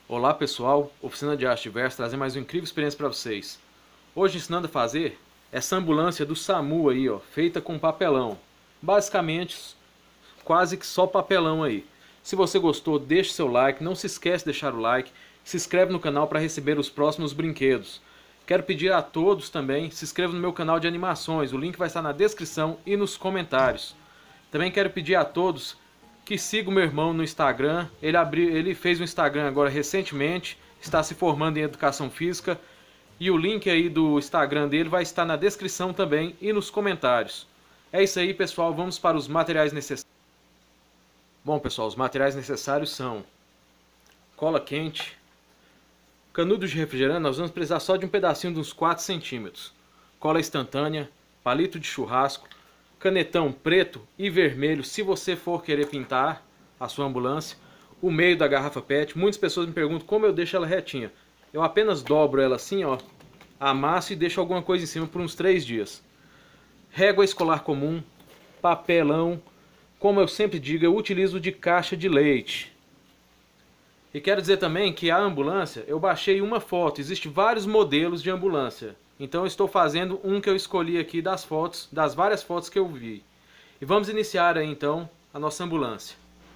Olá pessoal, Oficina de Arte Verso trazer mais uma incrível experiência para vocês. Hoje ensinando a fazer essa ambulância do SAMU aí, ó, feita com papelão. Basicamente, quase que só papelão aí. Se você gostou, deixe seu like, não se esquece de deixar o like, se inscreve no canal para receber os próximos brinquedos. Quero pedir a todos também, se inscrevam no meu canal de animações, o link vai estar na descrição e nos comentários. Também quero pedir a todos que sigam meu irmão no Instagram. Ele fez um Instagram agora recentemente, está se formando em Educação Física. E o link aí do Instagram dele vai estar na descrição também e nos comentários. É isso aí, pessoal. Vamos para os materiais necessários. Bom, pessoal, os materiais necessários são cola quente, canudo de refrigerante. Nós vamos precisar só de um pedacinho de uns 4 centímetros. Cola instantânea, palito de churrasco, canetão preto e vermelho, se você for querer pintar a sua ambulância, o meio da garrafa PET. Muitas pessoas me perguntam como eu deixo ela retinha. Eu apenas dobro ela assim, ó, amasso e deixo alguma coisa em cima por uns 3 dias. Régua escolar comum, papelão, como eu sempre digo, eu utilizo de caixa de leite. E quero dizer também que a ambulância, eu baixei uma foto, existem vários modelos de ambulância. Então eu estou fazendo um que eu escolhi aqui das fotos, das várias fotos que eu vi. E vamos iniciar aí então a nossa ambulância.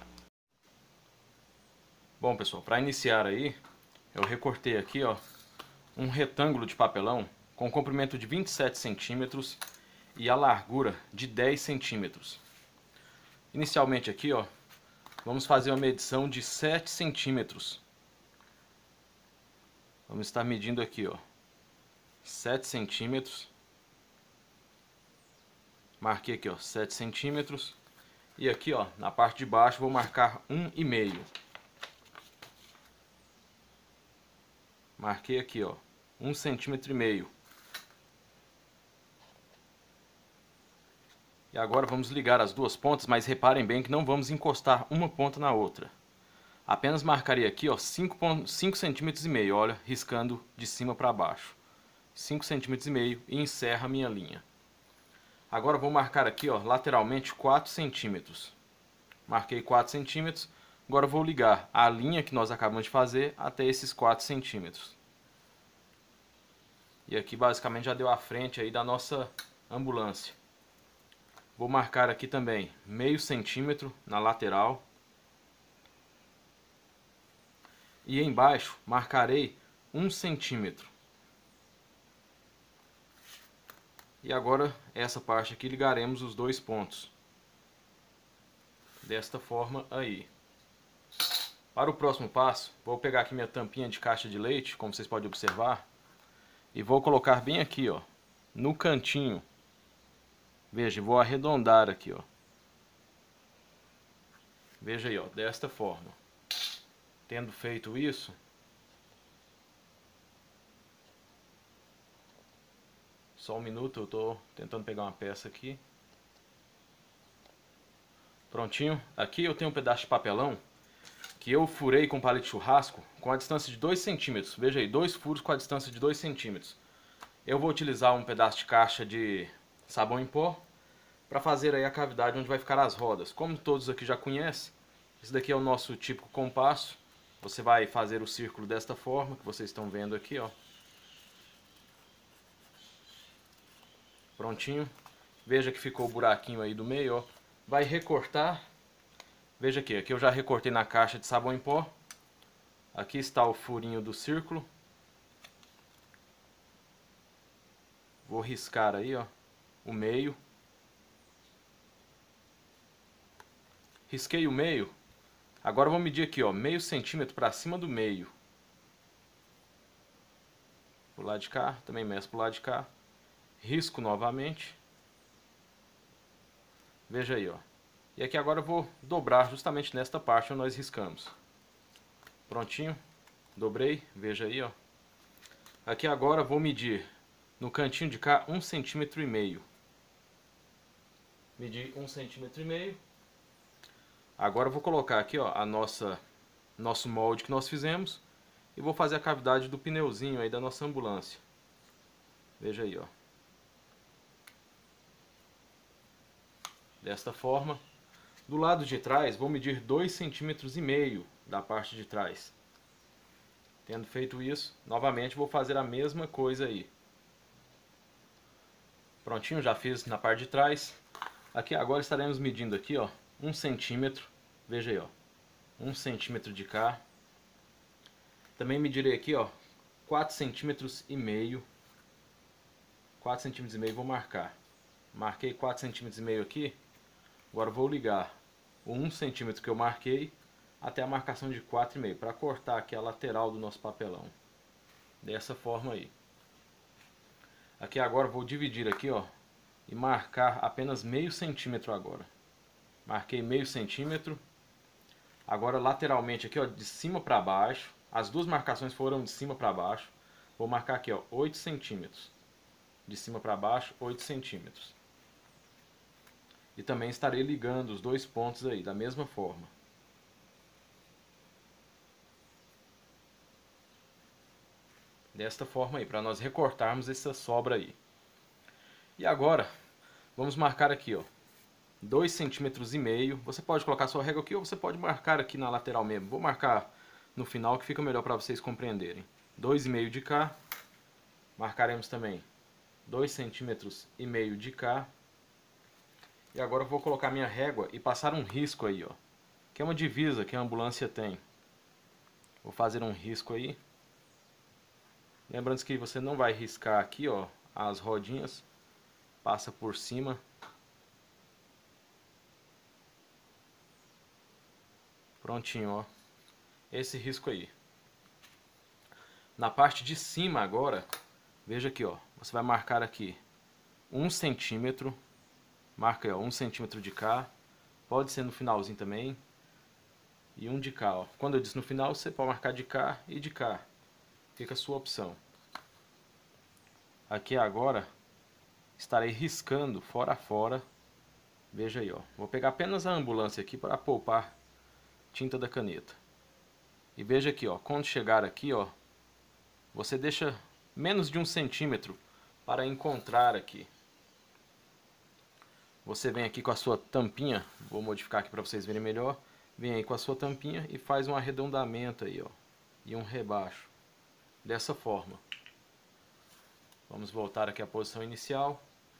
Bom pessoal, para iniciar aí, eu recortei aqui ó, um retângulo de papelão com comprimento de 27 centímetros e a largura de 10 centímetros. Inicialmente aqui ó, vamos fazer uma medição de 7 centímetros. Vamos estar medindo aqui ó, 7 centímetros. Marquei aqui ó, 7 centímetros. E aqui ó, na parte de baixo vou marcar 1,5. Marquei aqui ó, 1,5 centímetro. E agora vamos ligar as duas pontas, mas reparem bem que não vamos encostar uma ponta na outra. Apenas marcarei aqui ó, 5,5 centímetros, olha, riscando de cima para baixo. 5,5 centímetros e encerra a minha linha. Agora vou marcar aqui ó, lateralmente 4 centímetros. Marquei 4 centímetros. Agora vou ligar a linha que nós acabamos de fazer até esses 4 centímetros. E aqui basicamente já deu a frente aí da nossa ambulância. Vou marcar aqui também meio centímetro na lateral. E embaixo marcarei 1 centímetro. E agora essa parte aqui ligaremos os dois pontos. Desta forma aí. Para o próximo passo, vou pegar aqui minha tampinha de caixa de leite, como vocês podem observar. E vou colocar bem aqui ó, no cantinho. Veja, vou arredondar aqui ó. Veja aí ó, desta forma. Tendo feito isso, só um minuto, eu estou tentando pegar uma peça aqui. Prontinho. Aqui eu tenho um pedaço de papelão que eu furei com palito de churrasco com a distância de 2 centímetros. Veja aí, 2 furos com a distância de 2 centímetros. Eu vou utilizar um pedaço de caixa de sabão em pó para fazer aí a cavidade onde vai ficar as rodas. Como todos aqui já conhecem, esse daqui é o nosso típico compasso. Você vai fazer o círculo desta forma, que vocês estão vendo aqui, ó. Prontinho. Veja que ficou o buraquinho aí do meio, ó. Vai recortar. Veja aqui, aqui eu já recortei na caixa de sabão em pó. Aqui está o furinho do círculo. Vou riscar aí, ó, o meio. Risquei o meio. Agora eu vou medir aqui, ó, meio centímetro para cima do meio. Pro lado de cá, também meço pro lado de cá. Risco novamente. Veja aí, ó. E aqui agora eu vou dobrar justamente nesta parte onde nós riscamos. Prontinho. Dobrei, veja aí, ó. Aqui agora eu vou medir no cantinho de cá 1,5 centímetro. Medi 1,5 centímetro. Agora eu vou colocar aqui ó, nosso molde que nós fizemos e vou fazer a cavidade do pneuzinho aí da nossa ambulância. Veja aí, ó. Desta forma. Do lado de trás vou medir 2,5 centímetros da parte de trás. Tendo feito isso, novamente vou fazer a mesma coisa aí. Prontinho, já fiz na parte de trás. Aqui agora estaremos medindo aqui, ó, 1 centímetro. Veja aí, ó, 1 centímetro de cá. Também medirei aqui, ó, 4 centímetros e meio. 4 centímetros e meio vou marcar. Marquei 4 centímetros e meio aqui. Agora vou ligar o 1 centímetro que eu marquei até a marcação de 4,5 para cortar aqui a lateral do nosso papelão. Dessa forma aí. Aqui agora vou dividir aqui, ó, e marcar apenas meio centímetro agora. Marquei meio centímetro. Agora lateralmente aqui, ó, de cima para baixo. As duas marcações foram de cima para baixo. Vou marcar aqui, ó, 8 centímetros. De cima para baixo, 8 centímetros. E também estarei ligando os dois pontos aí, da mesma forma. Desta forma aí, para nós recortarmos essa sobra aí. E agora, vamos marcar aqui, ó, 2,5 centímetros. Você pode colocar sua régua aqui ou você pode marcar aqui na lateral mesmo. Vou marcar no final que fica melhor para vocês compreenderem. 2,5 de cá. Marcaremos também 2,5 centímetros de cá. E agora eu vou colocar minha régua e passar um risco aí, ó, que é uma divisa que a ambulância tem. Vou fazer um risco aí. Lembrando que você não vai riscar aqui, ó, as rodinhas. Passa por cima. Prontinho, ó. Esse risco aí. Na parte de cima agora, veja aqui, ó. Você vai marcar aqui 1 centímetro. Marca aí, ó, 1 centímetro de cá. Pode ser no finalzinho também. E um de cá, ó. Quando eu disse no final, você pode marcar de cá e de cá. Fica a sua opção. Aqui agora, estarei riscando fora a fora. Veja aí, ó. Vou pegar apenas a ambulância aqui para poupar tinta da caneta. E veja aqui, ó. Quando chegar aqui, ó, você deixa menos de 1 centímetro para encontrar aqui. Você vem aqui com a sua tampinha. Vou modificar aqui para vocês verem melhor. Vem aí com a sua tampinha e faz um arredondamento aí, ó. E um rebaixo. Dessa forma. Vamos voltar aqui à posição inicial.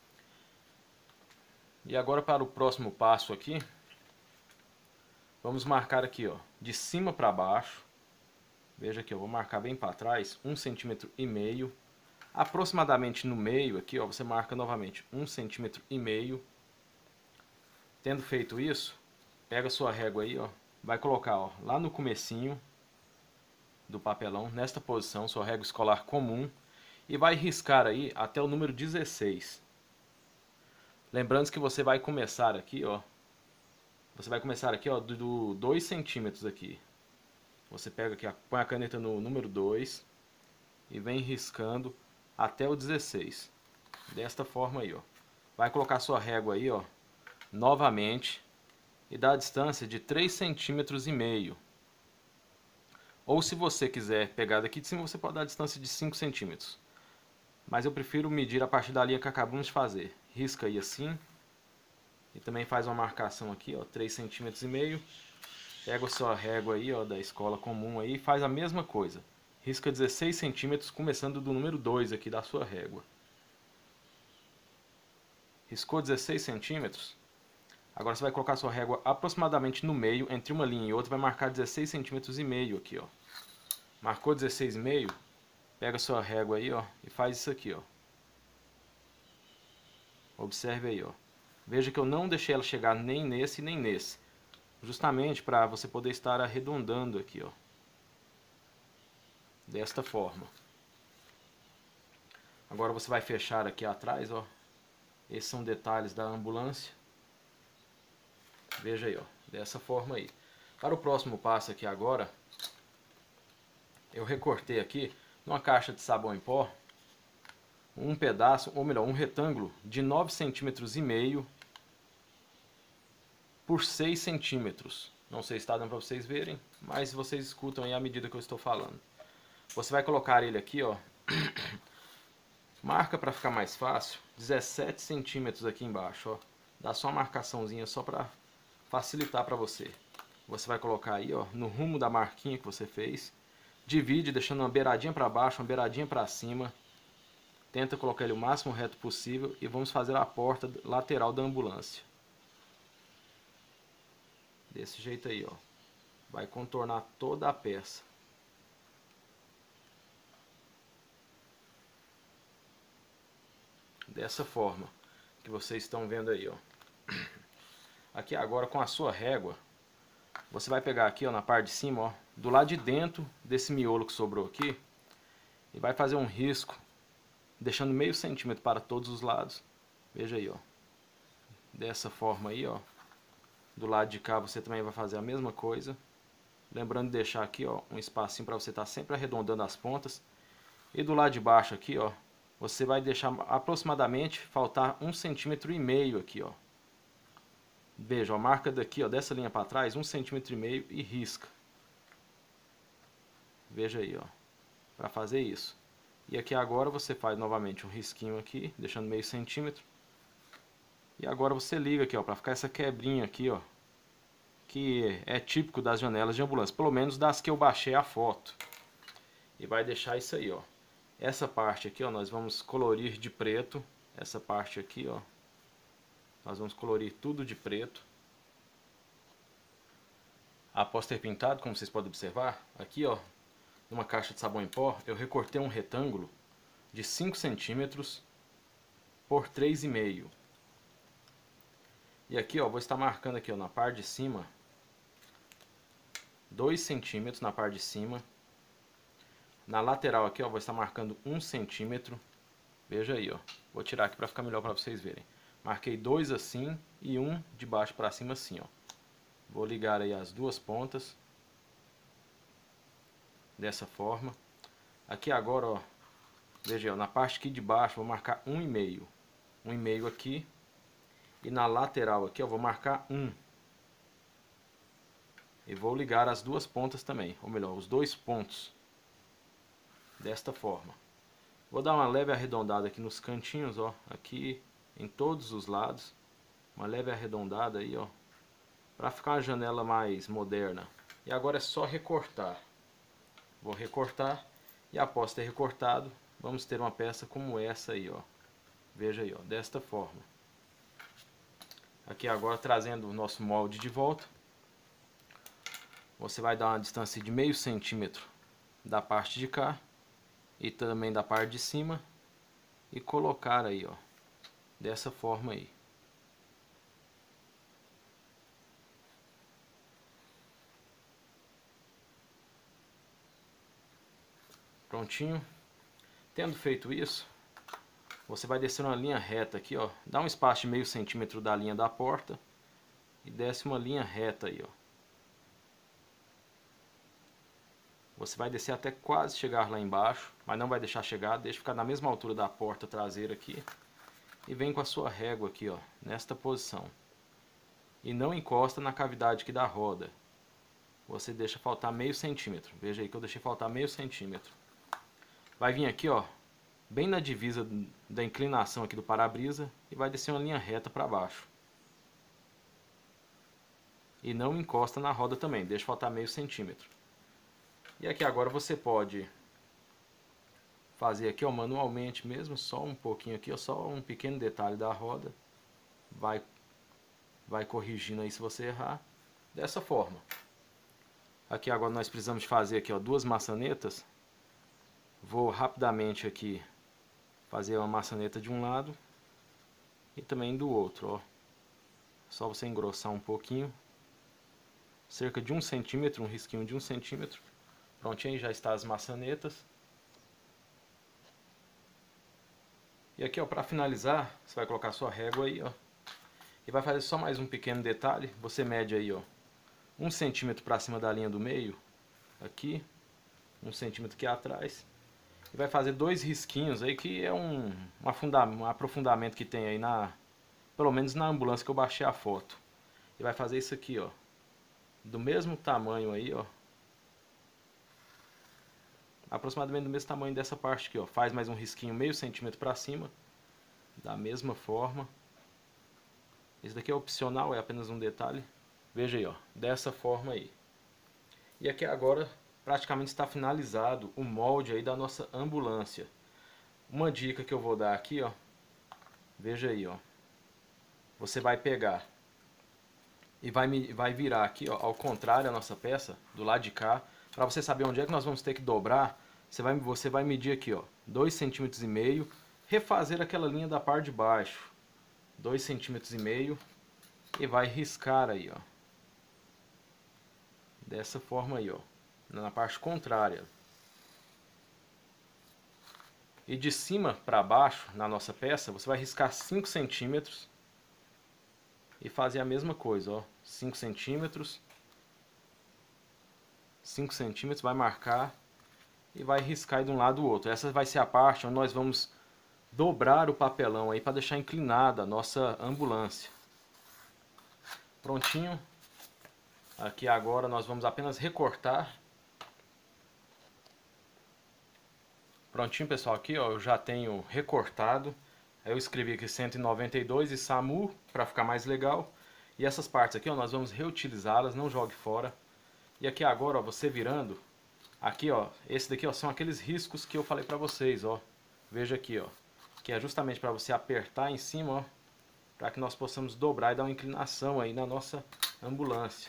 E agora para o próximo passo aqui. Vamos marcar aqui, ó, de cima para baixo. Veja aqui, eu vou marcar bem para trás, 1,5 centímetro. Aproximadamente no meio aqui, ó, você marca novamente 1,5 centímetro. Tendo feito isso, pega sua régua aí, ó, vai colocar, ó, lá no comecinho do papelão, nesta posição, sua régua escolar comum, e vai riscar aí até o número 16. Lembrando que você vai começar aqui, ó, do 2 centímetros aqui. Você pega aqui, ó, põe a caneta no número 2 e vem riscando até o 16. Desta forma aí, ó. Vai colocar sua régua aí, ó, novamente, e dá a distância de 3,5 centímetros. Ou se você quiser pegar daqui de cima, você pode dar a distância de 5 centímetros. Mas eu prefiro medir a partir da linha que acabamos de fazer. Risca aí assim. E também faz uma marcação aqui, ó, 3,5 centímetros. Pega a sua régua aí, ó, da escola comum aí e faz a mesma coisa. Risca 16 centímetros, começando do número 2 aqui da sua régua. Riscou 16 centímetros. Agora você vai colocar a sua régua aproximadamente no meio, entre uma linha e outra, vai marcar 16,5 centímetros aqui, ó. Marcou 16,5, pega a sua régua aí, ó, e faz isso aqui, ó. Observe aí, ó. Veja que eu não deixei ela chegar nem nesse nem nesse. Justamente para você poder estar arredondando aqui, ó. Desta forma. Agora você vai fechar aqui atrás, ó. Esses são detalhes da ambulância. Veja aí, ó, dessa forma aí. Para o próximo passo aqui agora, eu recortei aqui numa caixa de sabão em pó um pedaço, ou melhor, um retângulo de 9,5 centímetros por 6 centímetros. Não sei se está dando para vocês verem, mas vocês escutam aí à medida que eu estou falando. Você vai colocar ele aqui, ó. Marca para ficar mais fácil, 17 centímetros aqui embaixo, ó. Dá só uma marcaçãozinha só para facilitar para você. Você vai colocar aí, ó, no rumo da marquinha que você fez, Divide, deixando uma beiradinha para baixo, uma beiradinha para cima. Tenta colocar ele o máximo reto possível e vamos fazer a porta lateral da ambulância. Desse jeito aí, ó. Vai contornar toda a peça. Dessa forma que vocês estão vendo aí, ó. Aqui agora com a sua régua, você vai pegar aqui, ó, na parte de cima, ó, do lado de dentro desse miolo que sobrou aqui, e vai fazer um risco, deixando meio centímetro para todos os lados. Veja aí, ó. Dessa forma aí, ó. Do lado de cá você também vai fazer a mesma coisa. Lembrando de deixar aqui, ó, um espacinho para você estar sempre arredondando as pontas. E do lado de baixo aqui, ó, você vai deixar aproximadamente faltar 1,5 centímetro aqui, ó. Veja, ó, marca daqui, ó, dessa linha para trás, 1,5 centímetro e risca. Veja aí, ó, para fazer isso. E aqui agora você faz novamente um risquinho aqui, deixando meio centímetro. E agora você liga aqui, ó, para ficar essa quebrinha aqui, ó, que é típico das janelas de ambulância, pelo menos das que eu baixei a foto. E vai deixar isso aí, ó. Essa parte aqui, ó, nós vamos colorir de preto. Essa parte aqui, ó, nós vamos colorir tudo de preto. Após ter pintado, como vocês podem observar, aqui, ó, numa caixa de sabão em pó, eu recortei um retângulo de 5 centímetros por 3,5. E aqui, ó, vou estar marcando aqui, ó, na parte de cima, 2 centímetros na parte de cima. Na lateral aqui, ó, vou estar marcando 1 centímetro. Veja aí, ó. Vou tirar aqui para ficar melhor para vocês verem. Marquei 2 assim e 1 de baixo para cima assim, ó. Vou ligar aí as duas pontas. Dessa forma. Aqui agora, ó. Veja aí, ó, na parte aqui de baixo vou marcar 1,5. 1,5 aqui. E na lateral aqui, ó, vou marcar 1. E vou ligar as duas pontas também. Ou melhor, os dois pontos. Desta forma. Vou dar uma leve arredondada aqui nos cantinhos, ó, aqui em todos os lados. Uma leve arredondada aí, ó, para ficar uma janela mais moderna. E agora é só recortar. Vou recortar e após ter recortado, vamos ter uma peça como essa aí, ó. Veja aí, ó, desta forma. Aqui agora trazendo o nosso molde de volta. Você vai dar uma distância de meio centímetro da parte de cá e também da parte de cima e colocar aí, ó, dessa forma aí. Prontinho. Tendo feito isso, você vai descer uma linha reta aqui, ó, dá um espaço de meio centímetro da linha da porta e desce uma linha reta aí, ó. Você vai descer até quase chegar lá embaixo, mas não vai deixar chegar, deixa ficar na mesma altura da porta traseira aqui. E vem com a sua régua aqui, ó, nesta posição. E não encosta na cavidade aqui da roda. Você deixa faltar meio centímetro. Veja aí que eu deixei faltar meio centímetro. Vai vir aqui, ó, bem na divisa da inclinação aqui do para-brisa e vai descer uma linha reta para baixo. E não encosta na roda também, deixa faltar meio centímetro. E aqui agora você pode fazer aqui, ó, manualmente mesmo, só um pouquinho aqui, ó, só um pequeno detalhe da roda. Vai corrigindo aí se você errar. Dessa forma. Aqui agora nós precisamos fazer aqui, ó, duas maçanetas. Vou rapidamente aqui fazer uma maçaneta de um lado e também do outro, ó. Só você engrossar um pouquinho. Cerca de 1 centímetro, um risquinho de 1 centímetro. Prontinho, aí já está as maçanetas. E aqui, ó, para finalizar, você vai colocar a sua régua aí, ó. E vai fazer só mais um pequeno detalhe. Você mede aí, ó, 1 centímetro para cima da linha do meio. Aqui. 1 centímetro aqui atrás. E vai fazer 2 risquinhos aí, que é um aprofundamento que tem aí pelo menos na ambulância que eu baixei a foto. E vai fazer isso aqui, ó. Do mesmo tamanho aí, ó. Aproximadamente do mesmo tamanho dessa parte aqui, ó. Faz mais um risquinho meio centímetro para cima. Da mesma forma. Esse daqui é opcional, é apenas um detalhe. Veja aí, ó. Dessa forma aí. E aqui agora praticamente está finalizado o molde aí da nossa ambulância. Uma dica que eu vou dar aqui, ó, veja aí, ó, você vai pegar e vai virar aqui, ó, ao contrário a nossa peça, do lado de cá, para você saber onde é que nós vamos ter que dobrar. Você vai medir aqui, ó, 2,5 cm, refazer aquela linha da parte de baixo, 2,5 cm, e vai riscar aí, ó, dessa forma aí, ó, na parte contrária. E de cima para baixo, na nossa peça, você vai riscar 5 centímetros e fazer a mesma coisa, ó, 5 centímetros, 5 centímetros, vai marcar e vai riscar de um lado do outro. Essa vai ser a parte onde nós vamos dobrar o papelão aí para deixar inclinada a nossa ambulância. Prontinho. Aqui agora nós vamos apenas recortar. Prontinho, pessoal, aqui ó, eu já tenho recortado. Eu escrevi aqui 192 e SAMU para ficar mais legal. E essas partes aqui ó, nós vamos reutilizá-las, não jogue fora. E aqui agora ó, você virando, aqui ó, esse daqui ó, são aqueles riscos que eu falei para vocês, ó. Veja aqui ó, que é justamente para você apertar em cima, ó, para que nós possamos dobrar e dar uma inclinação aí na nossa ambulância.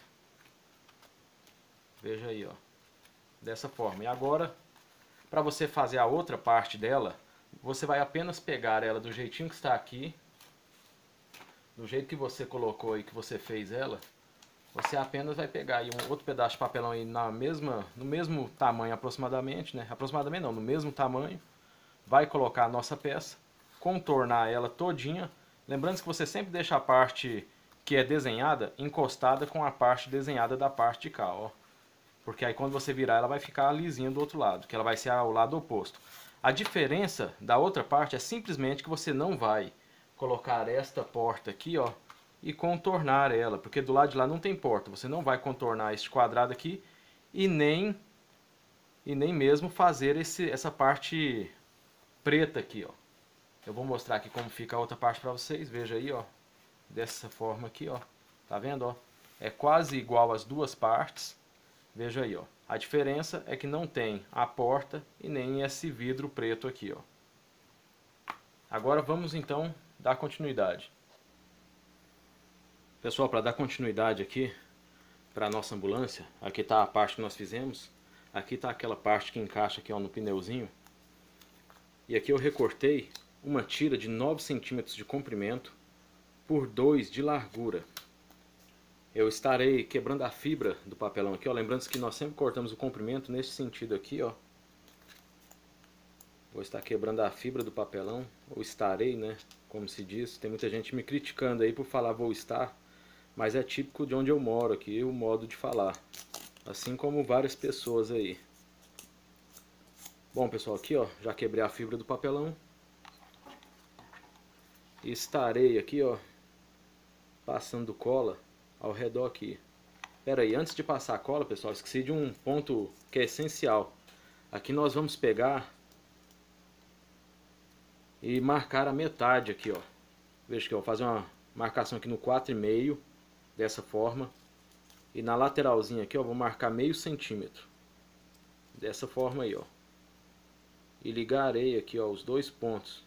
Veja aí ó, dessa forma. E agora, para você fazer a outra parte dela, você vai apenas pegar ela do jeitinho que está aqui, do jeito que você colocou aí, que você fez ela. Você apenas vai pegar aí um outro pedaço de papelão aí no mesmo tamanho aproximadamente, né? Aproximadamente não, no mesmo tamanho. Vai colocar a nossa peça, contornar ela todinha. Lembrando que você sempre deixa a parte que é desenhada encostada com a parte desenhada da parte de cá, ó. Porque aí quando você virar ela vai ficar lisinha do outro lado, que ela vai ser ao lado oposto. A diferença da outra parte é simplesmente que você não vai colocar esta porta aqui, ó, e contornar ela, porque do lado de lá não tem porta. Você não vai contornar este quadrado aqui e nem mesmo fazer essa parte preta aqui, ó. Eu vou mostrar aqui como fica a outra parte para vocês. Veja aí, ó, dessa forma aqui, ó. Tá vendo, ó? É quase igual as duas partes. Veja aí, ó. A diferença é que não tem a porta e nem esse vidro preto aqui, ó. Agora vamos então dar continuidade. Pessoal, para dar continuidade aqui para a nossa ambulância, aqui está a parte que nós fizemos. Aqui está aquela parte que encaixa aqui, ó, no pneuzinho. E aqui eu recortei uma tira de 9 centímetros de comprimento por 2 de largura. Eu estarei quebrando a fibra do papelão aqui, ó. Lembrando que nós sempre cortamos o comprimento nesse sentido aqui, ó. Vou estar quebrando a fibra do papelão, ou estarei, né, como se diz. Tem muita gente me criticando aí por falar vou estar, mas é típico de onde eu moro aqui, o modo de falar. Assim como várias pessoas aí. Bom, pessoal, aqui ó, já quebrei a fibra do papelão. E estarei aqui, ó, passando cola ao redor aqui. Pera aí, antes de passar a cola, pessoal, esqueci de um ponto que é essencial. Aqui nós vamos pegar e marcar a metade aqui, ó. Veja que eu vou fazer uma marcação aqui no 4,5, dessa forma. E na lateralzinha aqui, ó, vou marcar meio centímetro. Dessa forma aí, ó. E ligarei aqui, ó, os dois pontos.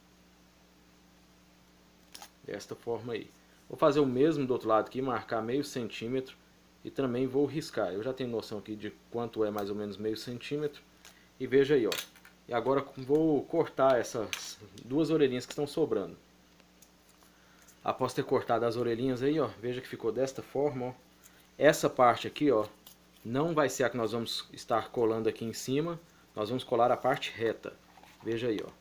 Desta forma aí. Vou fazer o mesmo do outro lado aqui, marcar meio centímetro. E também vou riscar. Eu já tenho noção aqui de quanto é mais ou menos meio centímetro. E veja aí, ó. E agora vou cortar essas duas orelhinhas que estão sobrando. Após ter cortado as orelhinhas aí, ó, veja que ficou desta forma, ó. Essa parte aqui, ó, não vai ser a que nós vamos estar colando aqui em cima. Nós vamos colar a parte reta. Veja aí, ó.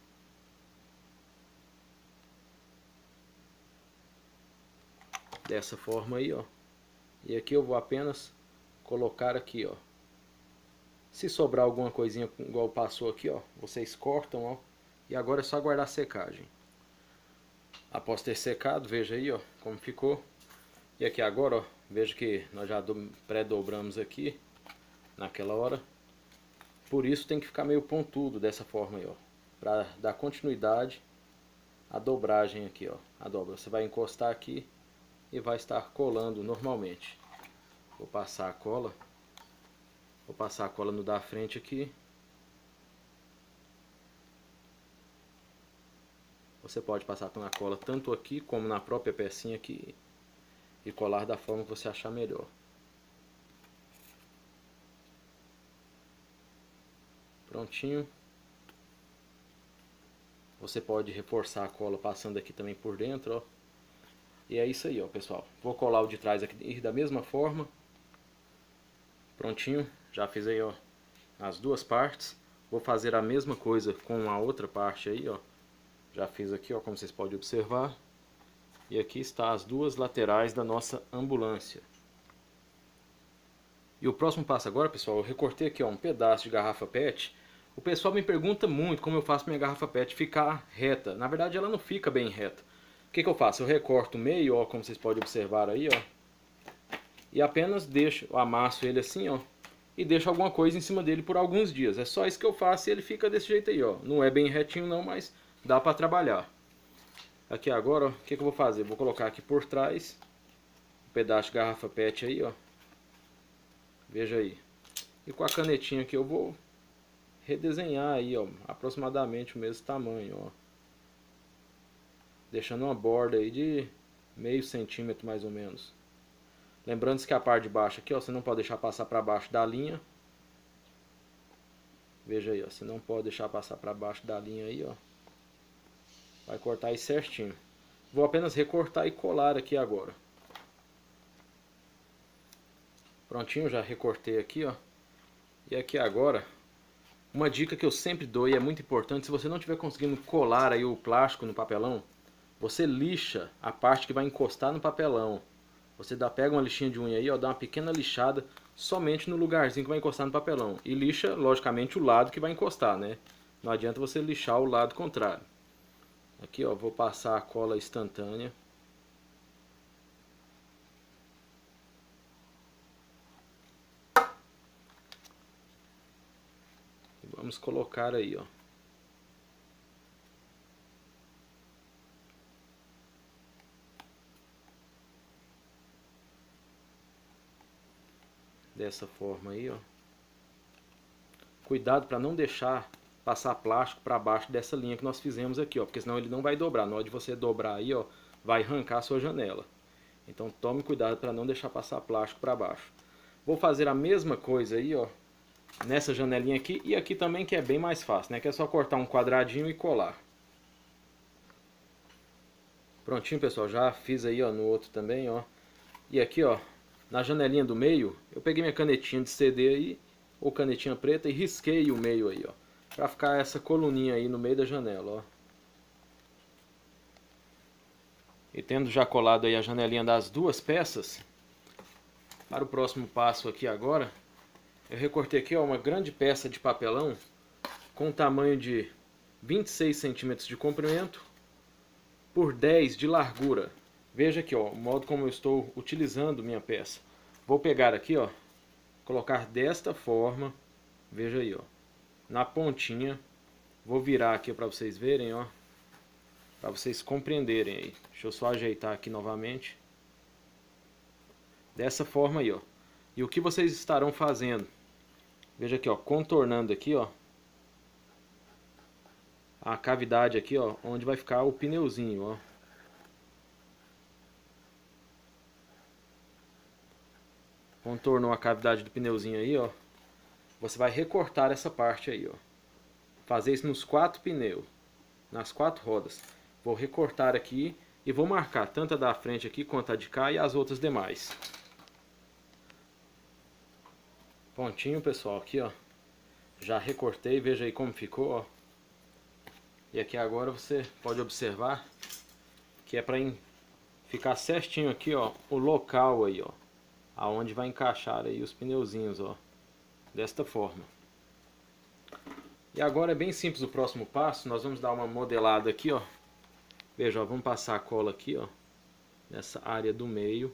Dessa forma aí, ó. E aqui eu vou apenas colocar aqui, ó. Se sobrar alguma coisinha igual passou aqui, ó, vocês cortam, ó. E agora é só aguardar a secagem. Após ter secado, veja aí, ó, como ficou. E aqui agora, ó, veja que nós já pré-dobramos aqui naquela hora. Por isso tem que ficar meio pontudo dessa forma aí, ó, para dar continuidade à dobragem aqui, ó. A dobra, você vai encostar aqui e vai estar colando normalmente. Vou passar a cola. Vou passar a cola no da frente aqui. Você pode passar a cola tanto aqui como na própria pecinha aqui e colar da forma que você achar melhor. Prontinho. Você pode reforçar a cola passando aqui também por dentro, ó. E é isso aí, ó, pessoal. Vou colar o de trás aqui da mesma forma. Prontinho. Já fiz aí, ó, as duas partes. Vou fazer a mesma coisa com a outra parte aí, ó. Já fiz aqui, ó, como vocês podem observar. E aqui está as duas laterais da nossa ambulância. E o próximo passo agora, pessoal, eu recortei aqui, ó, um pedaço de garrafa PET. O pessoal me pergunta muito como eu faço minha garrafa PET ficar reta. Na verdade, ela não fica bem reta. O que eu faço? Eu recorto o meio, ó, como vocês podem observar aí, ó. E apenas deixo, amasso ele assim, ó. E deixo alguma coisa em cima dele por alguns dias. É só isso que eu faço e ele fica desse jeito aí, ó. Não é bem retinho não, mas dá para trabalhar. Aqui agora, ó, o que eu vou fazer? Vou colocar aqui por trás um pedaço de garrafa PET aí, ó. Veja aí. E com a canetinha aqui eu vou redesenhar aí, ó, aproximadamente o mesmo tamanho, ó. Deixando uma borda aí de meio centímetro mais ou menos. Lembrando que a parte de baixo aqui, ó, você não pode deixar passar para baixo da linha. Veja aí, ó, você não pode deixar passar para baixo da linha aí, ó. Vai cortar aí certinho. Vou apenas recortar e colar aqui agora. Prontinho, já recortei aqui, ó. E aqui agora, uma dica que eu sempre dou e é muito importante, se você não estiver conseguindo colar aí o plástico no papelão, você lixa a parte que vai encostar no papelão. Você pega uma lixinha de unha aí, ó, dá uma pequena lixada somente no lugarzinho que vai encostar no papelão. E lixa, logicamente, o lado que vai encostar, né? Não adianta você lixar o lado contrário. Aqui, ó, vou passar a cola instantânea. E vamos colocar aí, ó. Dessa forma aí, ó. Cuidado para não deixar passar plástico para baixo dessa linha que nós fizemos aqui, ó, porque senão ele não vai dobrar. Na hora de você dobrar aí, ó, vai arrancar a sua janela. Então tome cuidado para não deixar passar plástico para baixo. Vou fazer a mesma coisa aí, ó, nessa janelinha aqui e aqui também, que é bem mais fácil, né? Que é só cortar um quadradinho e colar. Prontinho, pessoal, já fiz aí, ó, no outro também, ó. E aqui, ó, na janelinha do meio, eu peguei minha canetinha de CD aí, ou canetinha preta, e risquei o meio aí, ó, pra ficar essa coluninha aí no meio da janela, ó. E tendo já colado aí a janelinha das duas peças, para o próximo passo aqui agora, eu recortei aqui, ó, uma grande peça de papelão com tamanho de 26 centímetros de comprimento por 10 de largura. Veja aqui, ó, o modo como eu estou utilizando minha peça. Vou pegar aqui, ó, colocar desta forma, veja aí, ó, na pontinha. Vou virar aqui para vocês verem, ó, para vocês compreenderem aí. Deixa eu só ajeitar aqui novamente. Dessa forma aí, ó. E o que vocês estarão fazendo? Veja aqui, ó, contornando aqui, ó, a cavidade aqui, ó, onde vai ficar o pneuzinho, ó. Contornou a cavidade do pneuzinho aí, ó. Você vai recortar essa parte aí, ó. Fazer isso nos 4 pneus, nas 4 rodas. Vou recortar aqui e vou marcar tanto a da frente aqui quanto a de cá e as outras demais. Prontinho, pessoal, aqui, ó. Já recortei, veja aí como ficou, ó. E aqui agora você pode observar que é para ficar certinho aqui, ó, o local aí, ó, aonde vai encaixar aí os pneuzinhos, ó, desta forma. E agora é bem simples o próximo passo. Nós vamos dar uma modelada aqui, ó. Veja, ó, vamos passar a cola aqui, ó, nessa área do meio.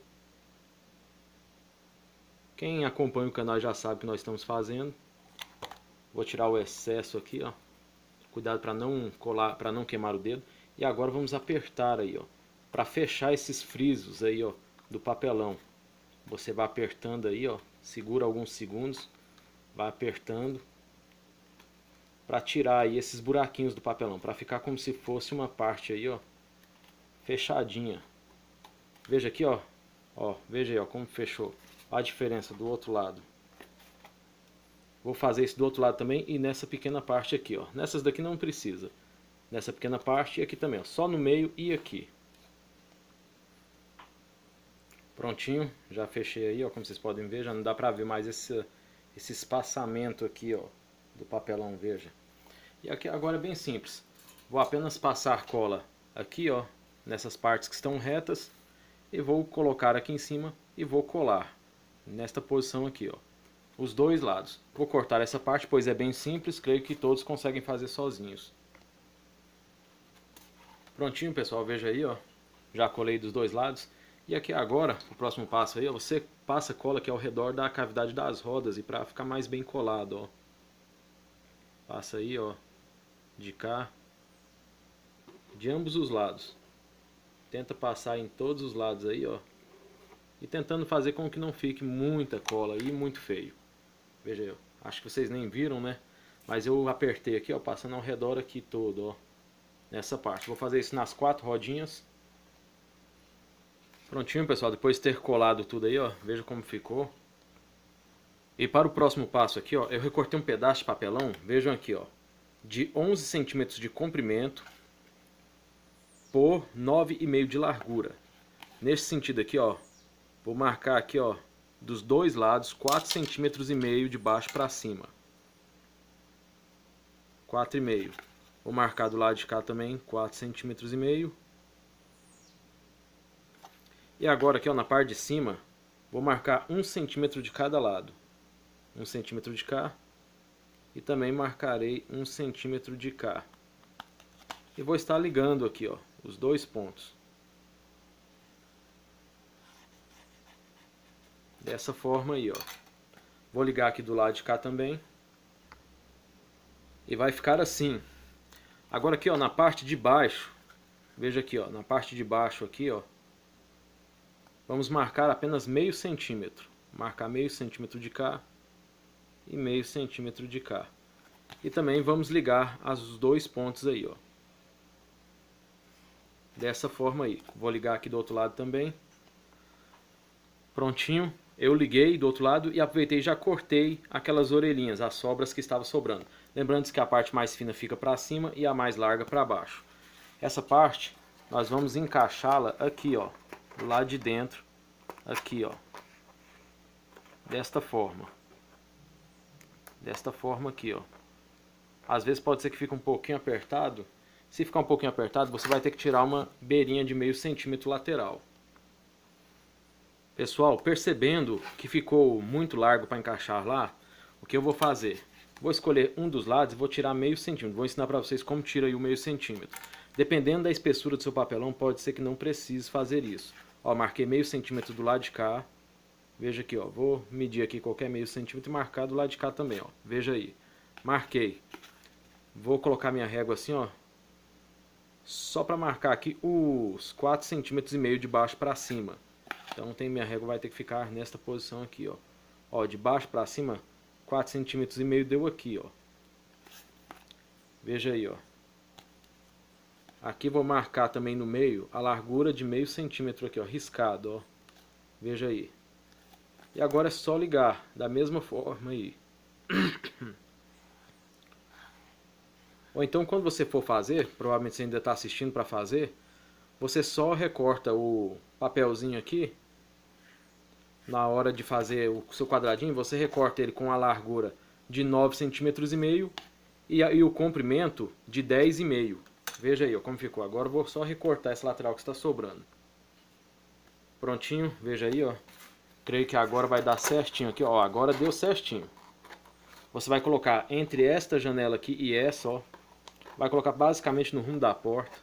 Quem acompanha o canal já sabe o que nós estamos fazendo. Vou tirar o excesso aqui, ó. Cuidado para não colar, para não queimar o dedo. E agora vamos apertar aí, ó, para fechar esses frisos aí, ó, do papelão. Você vai apertando aí, ó, segura alguns segundos vai apertando para tirar aí esses buraquinhos do papelão, para ficar como se fosse uma parte aí, ó, fechadinha. Veja aqui, ó, veja aí, ó, como fechou. Olha a diferença do outro lado. Vou fazer isso do outro lado também e nessa pequena parte aqui, ó. Nessas daqui não precisa. Nessa pequena parte e aqui também, ó, só no meio e aqui. Prontinho, já fechei aí, ó, como vocês podem ver, já não dá pra ver mais esse espaçamento aqui, ó, do papelão, veja. E aqui agora é bem simples. Vou apenas passar cola aqui, ó, nessas partes que estão retas e vou colocar aqui em cima e vou colar nesta posição aqui, ó, os dois lados. Vou cortar essa parte, pois é bem simples, creio que todos conseguem fazer sozinhos. Prontinho, pessoal, veja aí, ó, já colei dos dois lados. E aqui agora, o próximo passo aí, ó, você passa cola aqui ao redor da cavidade das rodas e para ficar mais bem colado, ó. Passa aí, ó, de cá, de ambos os lados. Tenta passar em todos os lados aí, ó. E tentando fazer com que não fique muita cola e muito feio. Veja aí, ó. Acho que vocês nem viram, né? Mas eu apertei aqui, ó, passando ao redor aqui todo, ó. Nessa parte. Vou fazer isso nas 4 rodinhas. Prontinho, pessoal, depois de ter colado tudo aí, ó, veja como ficou. E para o próximo passo aqui, ó, eu recortei um pedaço de papelão, vejam aqui, ó, de 11 centímetros de comprimento por 9,5 de largura. Nesse sentido aqui, ó, vou marcar aqui, ó, dos dois lados 4,5 centímetros de baixo para cima. 4,5. Vou marcar do lado de cá também 4,5 centímetros. E agora aqui, ó, na parte de cima, vou marcar 1 centímetro de cada lado. 1 centímetro de cá. E também marcarei 1 centímetro de cá. E vou estar ligando aqui, ó, os dois pontos. Dessa forma aí, ó. Vou ligar aqui do lado de cá também. E vai ficar assim. Agora aqui, ó, na parte de baixo. Veja aqui, ó, na parte de baixo aqui, ó. Vamos marcar apenas meio centímetro. Marcar meio centímetro de cá e meio centímetro de cá. E também vamos ligar os dois pontos aí, ó. Dessa forma aí. Vou ligar aqui do outro lado também. Prontinho. Eu liguei do outro lado e aproveitei e já cortei aquelas orelhinhas, as sobras que estavam sobrando. Lembrando que a parte mais fina fica para cima e a mais larga para baixo. Essa parte nós vamos encaixá-la aqui, ó, do lado de dentro, aqui, ó, desta forma aqui, ó. Às vezes pode ser que fique um pouquinho apertado. Se ficar um pouquinho apertado, você vai ter que tirar uma beirinha de meio centímetro lateral. Pessoal, percebendo que ficou muito largo para encaixar lá, o que eu vou fazer? Vou escolher um dos lados e vou tirar meio centímetro. Vou ensinar para vocês como tira aí o meio centímetro. Dependendo da espessura do seu papelão, pode ser que não precise fazer isso. Ó, marquei meio centímetro do lado de cá. Veja aqui, ó. Vou medir aqui qualquer meio centímetro e marcar do lado de cá também, ó. Veja aí. Marquei. Vou colocar minha régua assim, ó. Só para marcar aqui os 4,5 centímetros de baixo para cima. Então minha régua vai ter que ficar nesta posição aqui, ó. Ó, de baixo para cima, 4,5 centímetros deu aqui, ó. Veja aí, ó. Aqui vou marcar também no meio a largura de meio centímetro aqui, ó, riscado, ó. Veja aí. E agora é só ligar da mesma forma aí. Ou então quando você for fazer, provavelmente você ainda está assistindo para fazer, você só recorta o papelzinho aqui. Na hora de fazer o seu quadradinho, você recorta ele com a largura de 9,5 centímetros e o comprimento de 10,5. Veja aí, ó, como ficou. Agora eu vou só recortar essa lateral que está sobrando. Prontinho, veja aí, ó. Creio que agora vai dar certinho aqui, ó. Agora deu certinho. Você vai colocar entre esta janela aqui e essa, ó. Vai colocar basicamente no rumo da porta.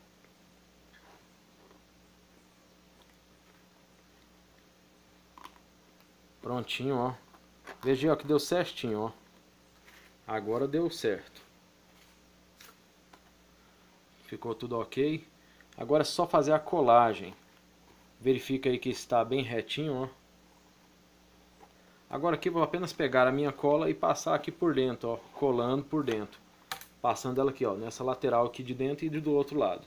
Prontinho, ó. Veja, ó, que deu certinho, ó. Agora deu certo. Ficou tudo ok. Agora é só fazer a colagem. Verifica aí que está bem retinho, ó. Agora aqui eu vou apenas pegar a minha cola e passar aqui por dentro, ó, colando por dentro. Passando ela aqui, ó, nessa lateral aqui de dentro e do outro lado.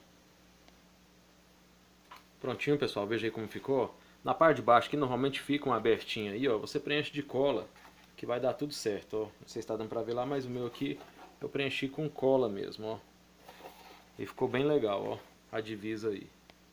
Prontinho, pessoal, veja aí como ficou. Na parte de baixo que normalmente fica uma abertinha aí, ó, você preenche de cola, que vai dar tudo certo, ó. Não sei se está dando pra ver lá, mas o meu aqui eu preenchi com cola mesmo, ó. E ficou bem legal, ó, a divisa aí.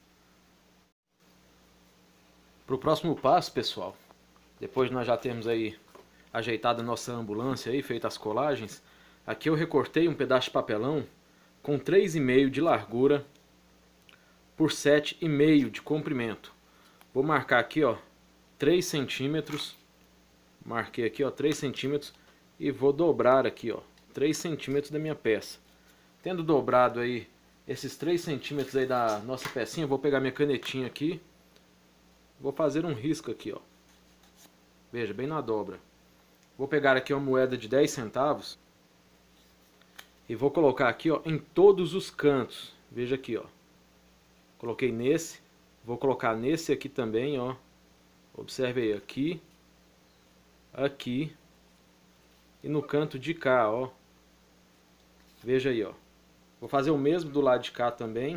Pro próximo passo, pessoal, depois de nós já termos aí ajeitado a nossa ambulância aí, feito as colagens, aqui eu recortei um pedaço de papelão com 3,5 de largura por 7,5 de comprimento. Vou marcar aqui, ó, 3 centímetros. Marquei aqui, ó, 3 centímetros e vou dobrar aqui, ó, 3 centímetros da minha peça. Tendo dobrado aí esses 3 centímetros aí da nossa pecinha, vou pegar minha canetinha aqui. Vou fazer um risco aqui, ó. Veja, bem na dobra. Vou pegar aqui uma moeda de 10 centavos e vou colocar aqui, ó, em todos os cantos. Veja aqui, ó. Coloquei nesse, vou colocar nesse aqui também, ó. Observe aí, aqui, aqui e no canto de cá, ó. Veja aí, ó. Vou fazer o mesmo do lado de cá também.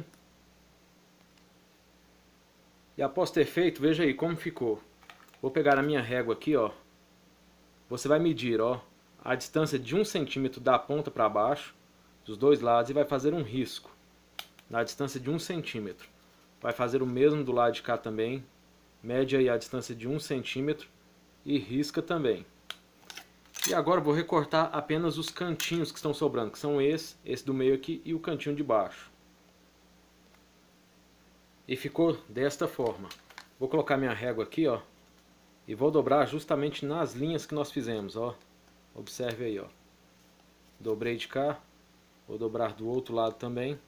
E após ter feito, veja aí como ficou. Vou pegar a minha régua aqui, ó. Você vai medir, ó, a distância de 1 centímetro da ponta para baixo, dos dois lados, e vai fazer um risco na distância de 1 centímetro. Vai fazer o mesmo do lado de cá também. Mede aí a distância de 1 centímetro e risca também. E agora vou recortar apenas os cantinhos que estão sobrando, que são esse do meio aqui e o cantinho de baixo. E ficou desta forma. Vou colocar minha régua aqui, ó, e vou dobrar justamente nas linhas que nós fizemos, ó. Observe aí, ó. Dobrei de cá, vou dobrar do outro lado também.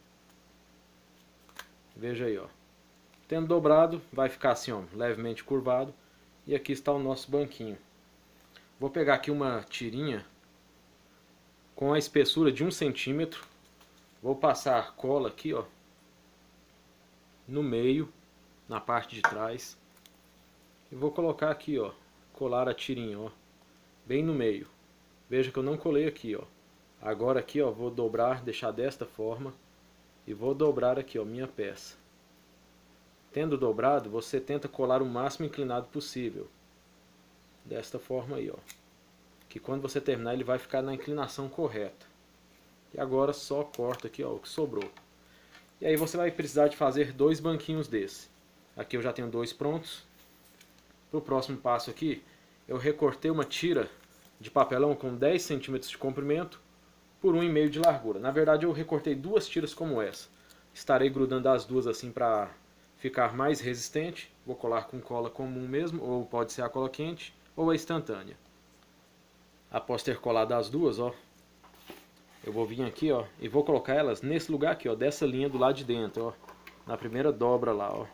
Veja aí, ó. Tendo dobrado, vai ficar assim, ó, levemente curvado. E aqui está o nosso banquinho. Vou pegar aqui uma tirinha com a espessura de 1 centímetro. Vou passar cola aqui, ó, no meio, na parte de trás. E vou colocar aqui, ó, colar a tirinha, ó, bem no meio. Veja que eu não colei aqui, ó. Agora aqui, ó, vou dobrar, deixar desta forma. E vou dobrar aqui, ó, minha peça. Tendo dobrado, você tenta colar o máximo inclinado possível. Desta forma aí, ó. Que quando você terminar, ele vai ficar na inclinação correta. E agora só corta aqui, ó, o que sobrou. E aí você vai precisar de fazer 2 banquinhos desse. Aqui eu já tenho 2 prontos. Para o próximo passo aqui, eu recortei uma tira de papelão com 10 centímetros de comprimento por 1,5 de largura. Na verdade eu recortei 2 tiras como essa. Estarei grudando as duas assim para ficar mais resistente. Vou colar com cola comum mesmo, ou pode ser a cola quente, ou a instantânea. Após ter colado as duas, ó, eu vou vir aqui, ó, e vou colocar elas nesse lugar aqui, ó, dessa linha do lado de dentro, ó, na primeira dobra lá, ó.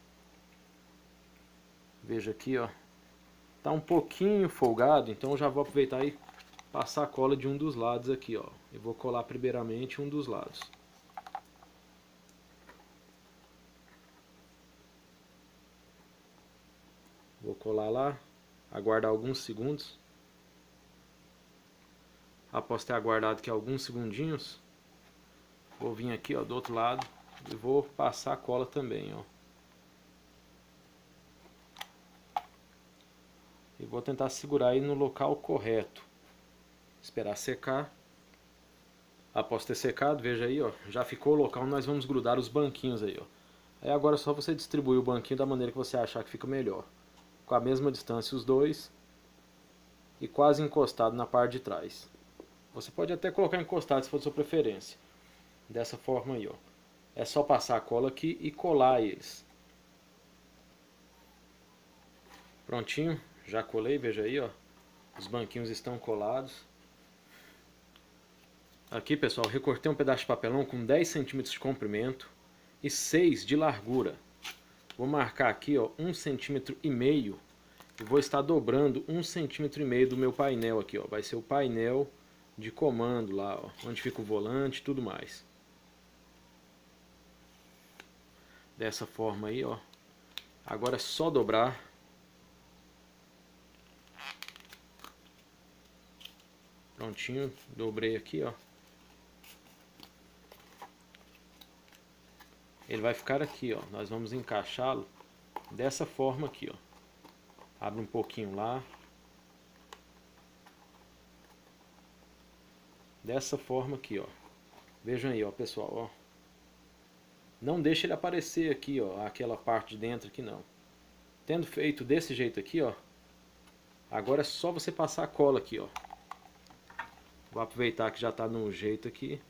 Veja aqui, ó, tá um pouquinho folgado, então eu já vou aproveitar e passar a cola de um dos lados aqui, ó. Eu vou colar primeiramente um dos lados. Vou colar lá, aguardar alguns segundos. Após ter aguardado aqui alguns segundinhos, vou vir aqui, ó, do outro lado e vou passar a cola também, ó. E vou tentar segurar aí no local correto. Esperar secar. Após ter secado, veja aí, ó, já ficou o local onde nós vamos grudar os banquinhos aí, ó. Aí agora é só você distribuir o banquinho da maneira que você achar que fica melhor. Com a mesma distância os dois e quase encostado na parte de trás. Você pode até colocar encostado se for de sua preferência. Dessa forma aí, ó. É só passar a cola aqui e colar eles. Prontinho, já colei, veja aí, ó. Os banquinhos estão colados. Aqui, pessoal, recortei um pedaço de papelão com 10 centímetros de comprimento e 6 de largura. Vou marcar aqui, ó, 1,5 centímetro e vou estar dobrando 1,5 centímetro do meu painel aqui, ó. Vai ser o painel de comando lá, ó, onde fica o volante e tudo mais. Dessa forma aí, ó. Agora é só dobrar. Prontinho, dobrei aqui, ó. Ele vai ficar aqui, ó. Nós vamos encaixá-lo dessa forma aqui, ó. Abre um pouquinho lá. Dessa forma aqui, ó. Vejam aí, ó, pessoal, ó. Não deixa ele aparecer aqui, ó, aquela parte de dentro aqui não. Tendo feito desse jeito aqui, ó. Agora é só você passar a cola aqui, ó. Vou aproveitar que já está no jeito aqui.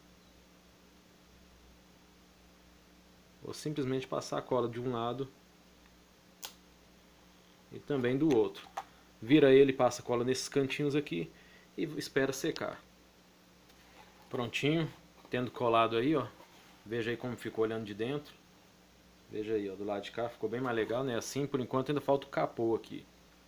Vou simplesmente passar a cola de um lado e também do outro. Vira ele, passa a cola nesses cantinhos aqui e espera secar. Prontinho, tendo colado aí, ó. Veja aí como ficou olhando de dentro. Veja aí, ó, do lado de cá ficou bem mais legal, né? Assim, por enquanto ainda falta o capô aqui.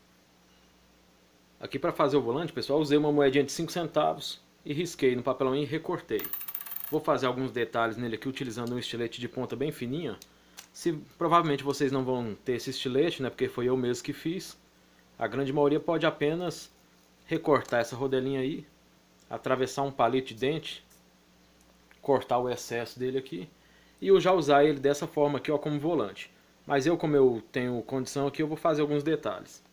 Aqui para fazer o volante, pessoal, usei uma moedinha de 5 centavos e risquei no papelão e recortei. Vou fazer alguns detalhes nele aqui utilizando um estilete de ponta bem fininha. Provavelmente vocês não vão ter esse estilete, né? Porque foi eu mesmo que fiz. A grande maioria pode apenas recortar essa rodelinha aí, atravessar um palito de dente, cortar o excesso dele aqui e eu já usar ele dessa forma aqui, ó, como volante. Mas eu, como eu tenho condição aqui, eu vou fazer alguns detalhes.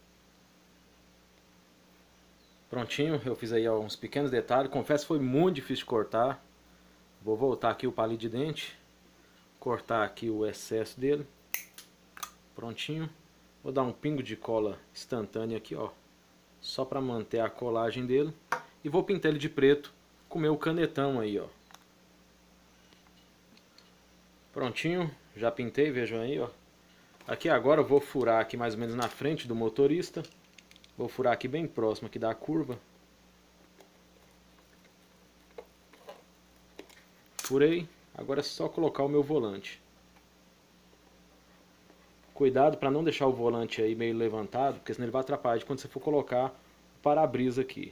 Prontinho, eu fiz aí, ó, uns pequenos detalhes. Confesso que foi muito difícil de cortar. Vou voltar aqui o palito de dente, cortar aqui o excesso dele. Prontinho. Vou dar um pingo de cola instantânea aqui, ó, só para manter a colagem dele. E vou pintar ele de preto com o meu canetão aí, ó. Prontinho, já pintei, vejam aí, ó. Aqui agora eu vou furar aqui mais ou menos na frente do motorista. Vou furar aqui bem próximo aqui da curva. Furei, agora é só colocar o meu volante. Cuidado para não deixar o volante aí meio levantado, porque senão ele vai atrapalhar de quando você for colocar o para-brisa aqui.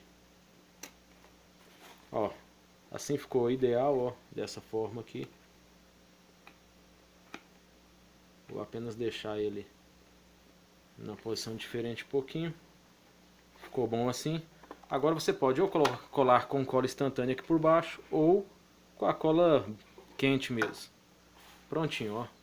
Ó, assim ficou ideal, ó, dessa forma aqui. Vou apenas deixar ele na posição diferente um pouquinho. Ficou bom assim. Agora você pode ou colar com cola instantânea aqui por baixo, ou com a cola quente mesmo. Prontinho, ó.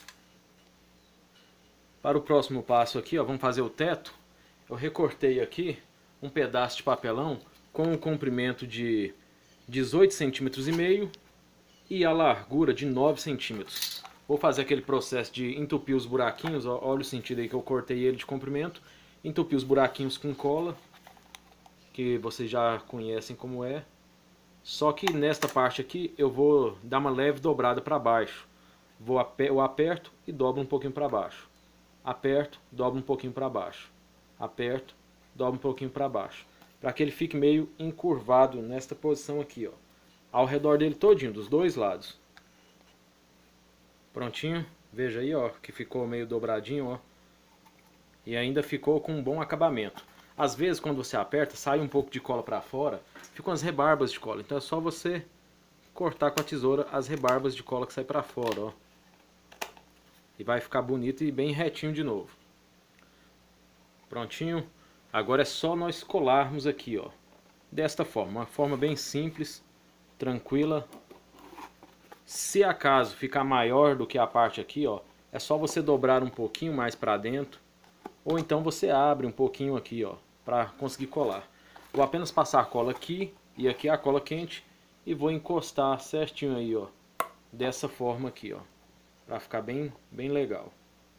Para o próximo passo aqui, ó, vamos fazer o teto. Eu recortei aqui um pedaço de papelão com um comprimento de 18 centímetros e meio e a largura de 9 centímetros. Vou fazer aquele processo de entupir os buraquinhos, ó, olha o sentido aí que eu cortei ele de comprimento. Entupi os buraquinhos com cola, que vocês já conhecem como é. Só que nesta parte aqui eu vou dar uma leve dobrada para baixo. Eu aperto e dobro um pouquinho para baixo. Aperto, dobro um pouquinho para baixo. Aperto, dobro um pouquinho para baixo. Para que ele fique meio encurvado nesta posição aqui, ó. Ao redor dele todinho, dos dois lados. Prontinho, veja aí, ó, que ficou meio dobradinho, ó. E ainda ficou com um bom acabamento. Às vezes quando você aperta, sai um pouco de cola para fora, ficam as rebarbas de cola. Então é só você cortar com a tesoura as rebarbas de cola que sai para fora, ó. E vai ficar bonito e bem retinho de novo. Prontinho. Agora é só nós colarmos aqui, ó. Desta forma, uma forma bem simples, tranquila. Se acaso ficar maior do que a parte aqui, ó, é só você dobrar um pouquinho mais para dentro, ou então você abre um pouquinho aqui, ó, para conseguir colar. Vou apenas passar a cola aqui e aqui a cola quente e vou encostar certinho aí, ó, dessa forma aqui, ó, para ficar bem legal.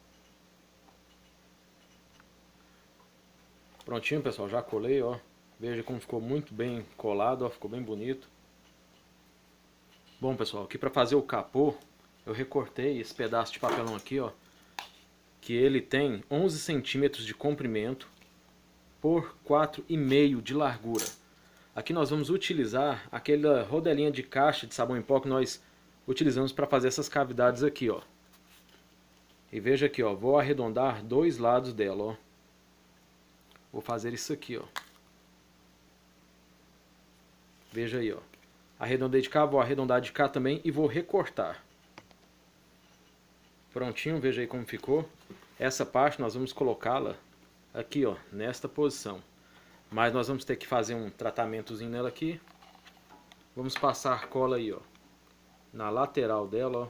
Prontinho, pessoal, já colei, ó. Veja como ficou muito bem colado, ó, ficou bem bonito. Bom, pessoal, aqui para fazer o capô, eu recortei esse pedaço de papelão aqui, ó, que ele tem 11 centímetros de comprimento por 4,5 de largura. Aqui nós vamos utilizar aquela rodelinha de caixa de sabão em pó que nós utilizamos para fazer essas cavidades aqui, ó. E veja aqui, ó, vou arredondar dois lados dela, ó. Vou fazer isso aqui, ó. Veja aí, ó. Arredondei de cá, vou arredondar de cá também e vou recortar. Prontinho, veja aí como ficou. Essa parte nós vamos colocá-la aqui, ó, nesta posição. Mas nós vamos ter que fazer um tratamentozinho nela aqui. Vamos passar cola aí, ó, na lateral dela, ó.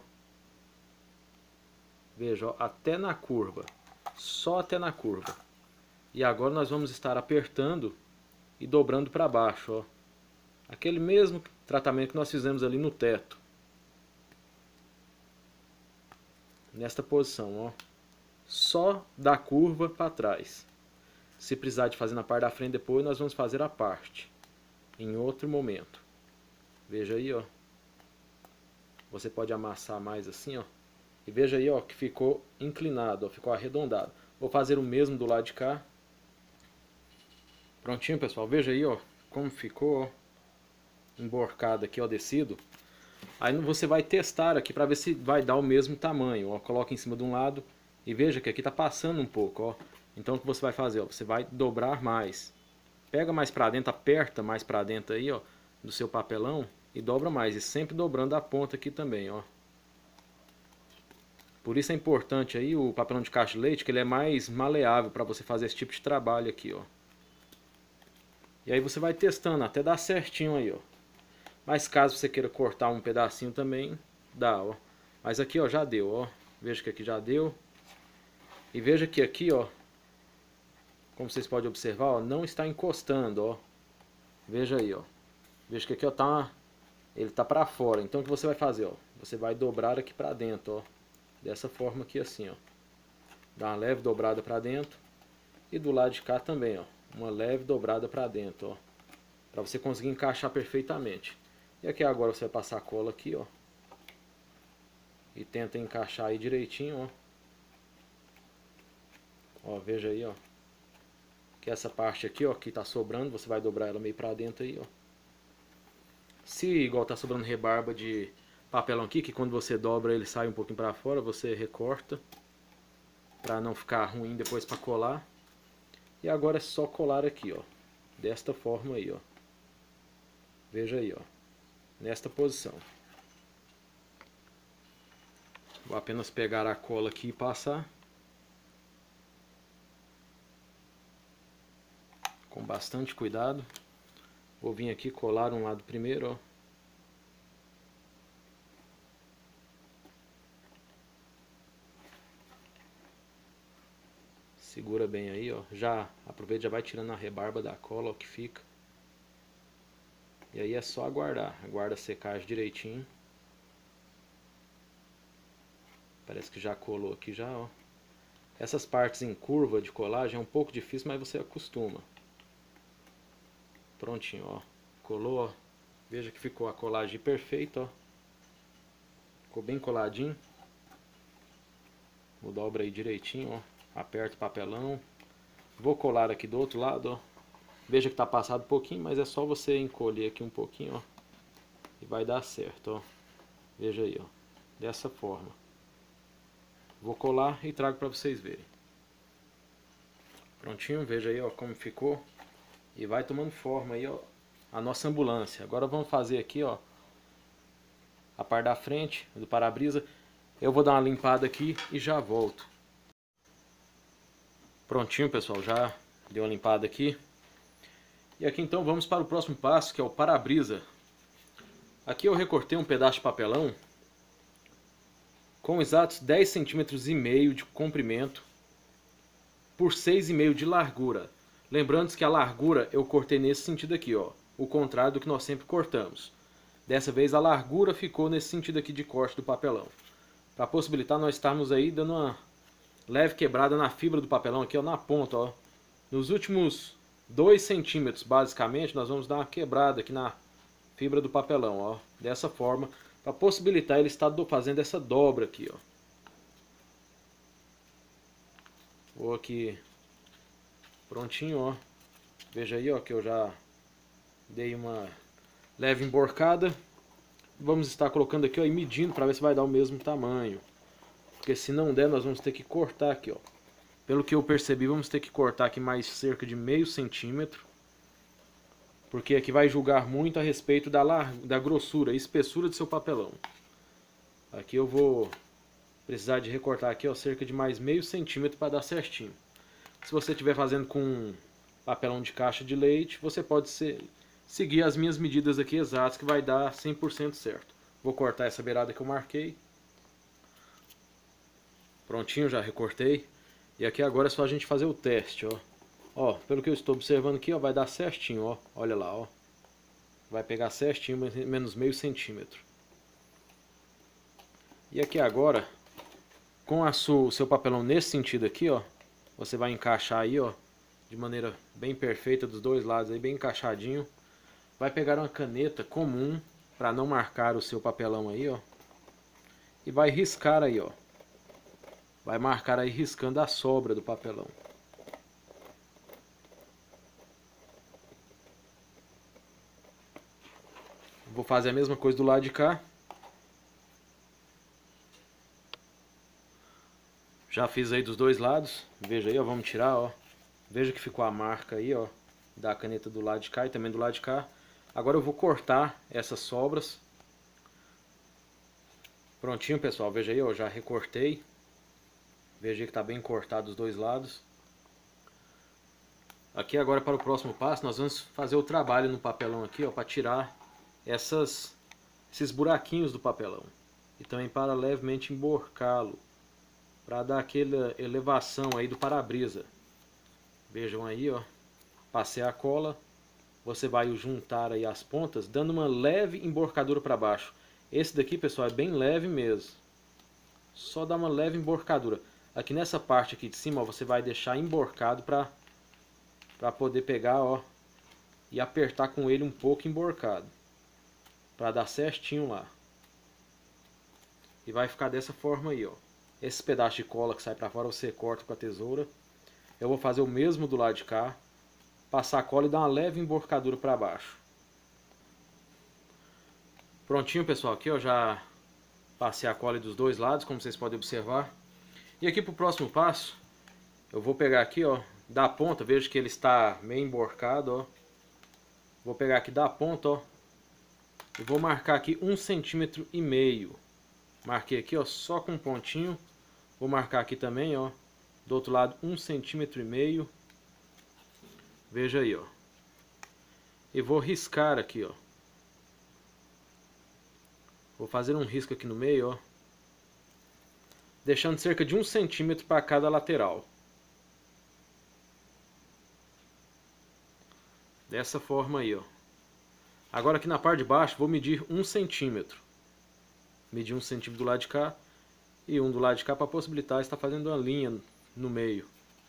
Veja, ó, até na curva. Só até na curva. E agora nós vamos estar apertando e dobrando para baixo, ó. Aquele mesmo tratamento que nós fizemos ali no teto. Nesta posição, ó. Só da curva para trás. Se precisar de fazer na parte da frente depois, nós vamos fazer a parte. Em outro momento. Veja aí, ó. Você pode amassar mais assim, ó. E veja aí, ó, que ficou inclinado, ó, ficou arredondado. Vou fazer o mesmo do lado de cá. Prontinho, pessoal. Veja aí, ó, como ficou, ó, emborcado aqui, ó, descido. Aí você vai testar aqui para ver se vai dar o mesmo tamanho, ó. Coloca em cima de um lado e veja que aqui tá passando um pouco, ó. Então o que você vai fazer, ó, você vai dobrar mais. Pega mais para dentro, aperta mais para dentro aí, ó, do seu papelão e dobra mais, e sempre dobrando a ponta aqui também, ó. Por isso é importante aí o papelão de caixa de leite, que ele é mais maleável para você fazer esse tipo de trabalho aqui, ó. E aí você vai testando até dar certinho aí, ó. Mas caso você queira cortar um pedacinho também, dá, ó. Mas aqui, ó, já deu, ó. Veja que aqui já deu. E veja que aqui, ó, como vocês podem observar, ó, não está encostando, ó. Veja aí, ó. Veja que aqui, ó, tá, ele tá para fora. Então o que você vai fazer, ó? Você vai dobrar aqui para dentro, ó. Dessa forma aqui assim, ó. Dá uma leve dobrada para dentro. E do lado de cá também, ó. Uma leve dobrada para dentro, ó. Para você conseguir encaixar perfeitamente. E aqui agora você vai passar a cola aqui, ó. E tenta encaixar aí direitinho, ó. Ó, veja aí, ó. Que essa parte aqui, ó, que tá sobrando, você vai dobrar ela meio para dentro aí, ó. Se igual tá sobrando rebarba de papelão aqui, que quando você dobra ele sai um pouquinho para fora, você recorta. Para não ficar ruim depois para colar. E agora é só colar aqui, ó. Desta forma aí, ó. Veja aí, ó. Nesta posição. Vou apenas pegar a cola aqui e passar. Com bastante cuidado. Vou vir aqui colar um lado primeiro, ó. Segura bem aí, ó. Já aproveita, já vai tirando a rebarba da cola, ó, que fica. E aí é só aguardar. Aguarda a secagem direitinho. Parece que já colou aqui já, ó. Essas partes em curva de colagem é um pouco difícil, mas você acostuma. Prontinho, ó. Colou, ó. Veja que ficou a colagem perfeita, ó. Ficou bem coladinho. Vou dobrar aí direitinho, ó. Aperta o papelão. Vou colar aqui do outro lado, ó. Veja que tá passado um pouquinho, mas é só você encolher aqui um pouquinho, ó. E vai dar certo, ó. Veja aí, ó. Dessa forma. Vou colar e trago para vocês verem. Prontinho, veja aí, ó, como ficou. E vai tomando forma aí, ó, a nossa ambulância. Agora vamos fazer aqui, ó, a parte da frente do para-brisa. Eu vou dar uma limpada aqui e já volto. Prontinho, pessoal, já deu uma limpada aqui. E aqui então vamos para o próximo passo, que é o para-brisa. Aqui eu recortei um pedaço de papelão com exatos 10 centímetros e meio de comprimento por 6,5 de largura. Lembrando que a largura eu cortei nesse sentido aqui, ó, o contrário do que nós sempre cortamos. Dessa vez a largura ficou nesse sentido aqui de corte do papelão. Para possibilitar nós estarmos aí dando uma leve quebrada na fibra do papelão aqui, ó, na ponta, ó. Nos últimos 2 centímetros, basicamente, nós vamos dar uma quebrada aqui na fibra do papelão, ó, dessa forma, para possibilitar ele estar fazendo essa dobra aqui, ó. Vou aqui, prontinho, ó. Veja aí, ó, que eu já dei uma leve emborcada. Vamos estar colocando aqui, ó, e medindo para ver se vai dar o mesmo tamanho. Porque se não der, nós vamos ter que cortar aqui, ó. Pelo que eu percebi, vamos ter que cortar aqui mais cerca de meio centímetro. Porque aqui vai julgar muito a respeito da grossura e espessura do seu papelão. Aqui eu vou precisar de recortar aqui, ó, cerca de mais meio centímetro para dar certinho. Se você estiver fazendo com papelão de caixa de leite, você pode seguir as minhas medidas aqui exatas, que vai dar 100% certo. Vou cortar essa beirada que eu marquei. Prontinho, já recortei. E aqui agora é só a gente fazer o teste, ó. Ó, pelo que eu estou observando aqui, ó, vai dar certinho, ó. Olha lá, ó. Vai pegar certinho, menos meio centímetro. E aqui agora, com o seu papelão nesse sentido aqui, ó, você vai encaixar aí, ó, de maneira bem perfeita dos dois lados aí, bem encaixadinho. Vai pegar uma caneta comum para não marcar o seu papelão aí, ó. E vai riscar aí, ó. Vai marcar aí riscando a sobra do papelão. Vou fazer a mesma coisa do lado de cá. Já fiz aí dos dois lados. Veja aí, ó, vamos tirar, ó. Veja que ficou a marca aí, ó, da caneta do lado de cá e também do lado de cá. Agora eu vou cortar essas sobras. Prontinho, pessoal. Veja aí, ó, já recortei. Veja aí que tá bem cortado os dois lados. Aqui agora para o próximo passo, nós vamos fazer o trabalho no papelão aqui, ó, para tirar esses buraquinhos do papelão. E também para levemente emborcá-lo, para dar aquela elevação aí do para-brisa. Vejam aí, ó. Passei a cola. Você vai juntar aí as pontas, dando uma leve emborcadura para baixo. Esse daqui, pessoal, é bem leve mesmo. Só dá uma leve emborcadura. Aqui nessa parte aqui de cima, ó, você vai deixar emborcado para poder pegar, ó, e apertar com ele um pouco emborcado, para dar certinho lá. E vai ficar dessa forma aí, ó. Esse pedaço de cola que sai para fora você corta com a tesoura. Eu vou fazer o mesmo do lado de cá. Passar a cola e dar uma leve emborcadura para baixo. Prontinho, pessoal, aqui eu já passei a cola dos dois lados, como vocês podem observar. E aqui para o próximo passo, eu vou pegar aqui, ó, da ponta, vejo que ele está meio emborcado, ó. Vou pegar aqui da ponta, ó, e vou marcar aqui 1,5 cm. Marquei aqui, ó, só com um pontinho. Vou marcar aqui também, ó, do outro lado 1,5 cm. Veja aí, ó. E vou riscar aqui, ó. Vou fazer um risco aqui no meio, ó. Deixando cerca de 1 centímetro para cada lateral. Dessa forma aí, ó. Agora aqui na parte de baixo vou medir 1 centímetro. Medir 1 centímetro do lado de cá e um do lado de cá para possibilitar estar fazendo uma linha no meio.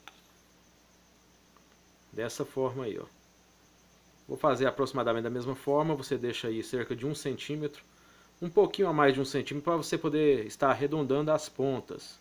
Dessa forma aí, ó. Vou fazer aproximadamente da mesma forma. Você deixa aí cerca de 1 centímetro. Um pouquinho a mais de 1 centímetro para você poder estar arredondando as pontas.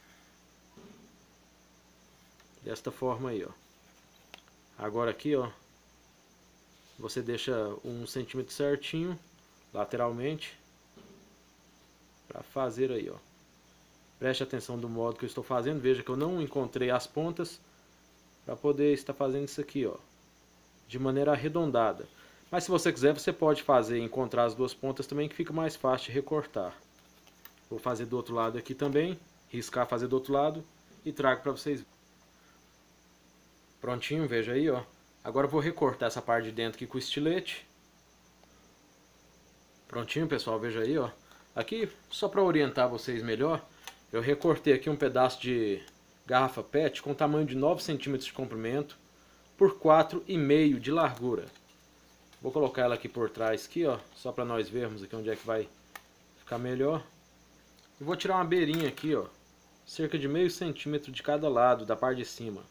Desta forma aí, ó. Agora aqui, ó. Você deixa 1 centímetro certinho, lateralmente. Para fazer aí, ó. Preste atenção do modo que eu estou fazendo. Veja que eu não encontrei as pontas para poder estar fazendo isso aqui, ó, de maneira arredondada. Mas se você quiser, você pode fazer, encontrar as duas pontas também, que fica mais fácil de recortar. Vou fazer do outro lado aqui também, riscar, fazer do outro lado e trago para vocês. Prontinho, veja aí, ó. Agora eu vou recortar essa parte de dentro aqui com o estilete. Prontinho, pessoal, veja aí, ó. Aqui, só para orientar vocês melhor, eu recortei aqui um pedaço de garrafa PET com tamanho de 9 centímetros de comprimento por 4,5 de largura. Vou colocar ela aqui por trás, aqui, ó, só para nós vermos aqui onde é que vai ficar melhor. E vou tirar uma beirinha aqui, ó, cerca de meio centímetro de cada lado, da parte de cima.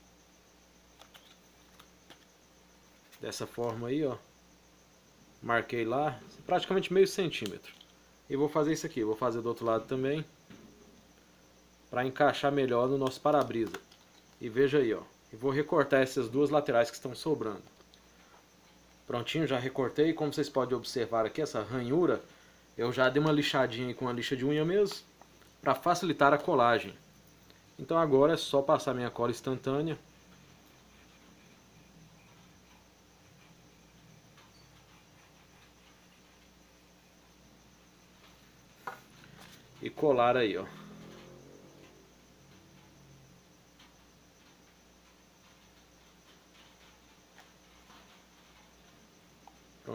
Dessa forma aí, ó. Marquei lá, praticamente meio centímetro. E vou fazer isso aqui, vou fazer do outro lado também, para encaixar melhor no nosso para-brisa. E veja aí, ó. E vou recortar essas duas laterais que estão sobrando. Prontinho, já recortei. Como vocês podem observar aqui, essa ranhura, eu já dei uma lixadinha aí com a lixa de unha mesmo, para facilitar a colagem. Então agora é só passar minha cola instantânea. E colar aí, ó.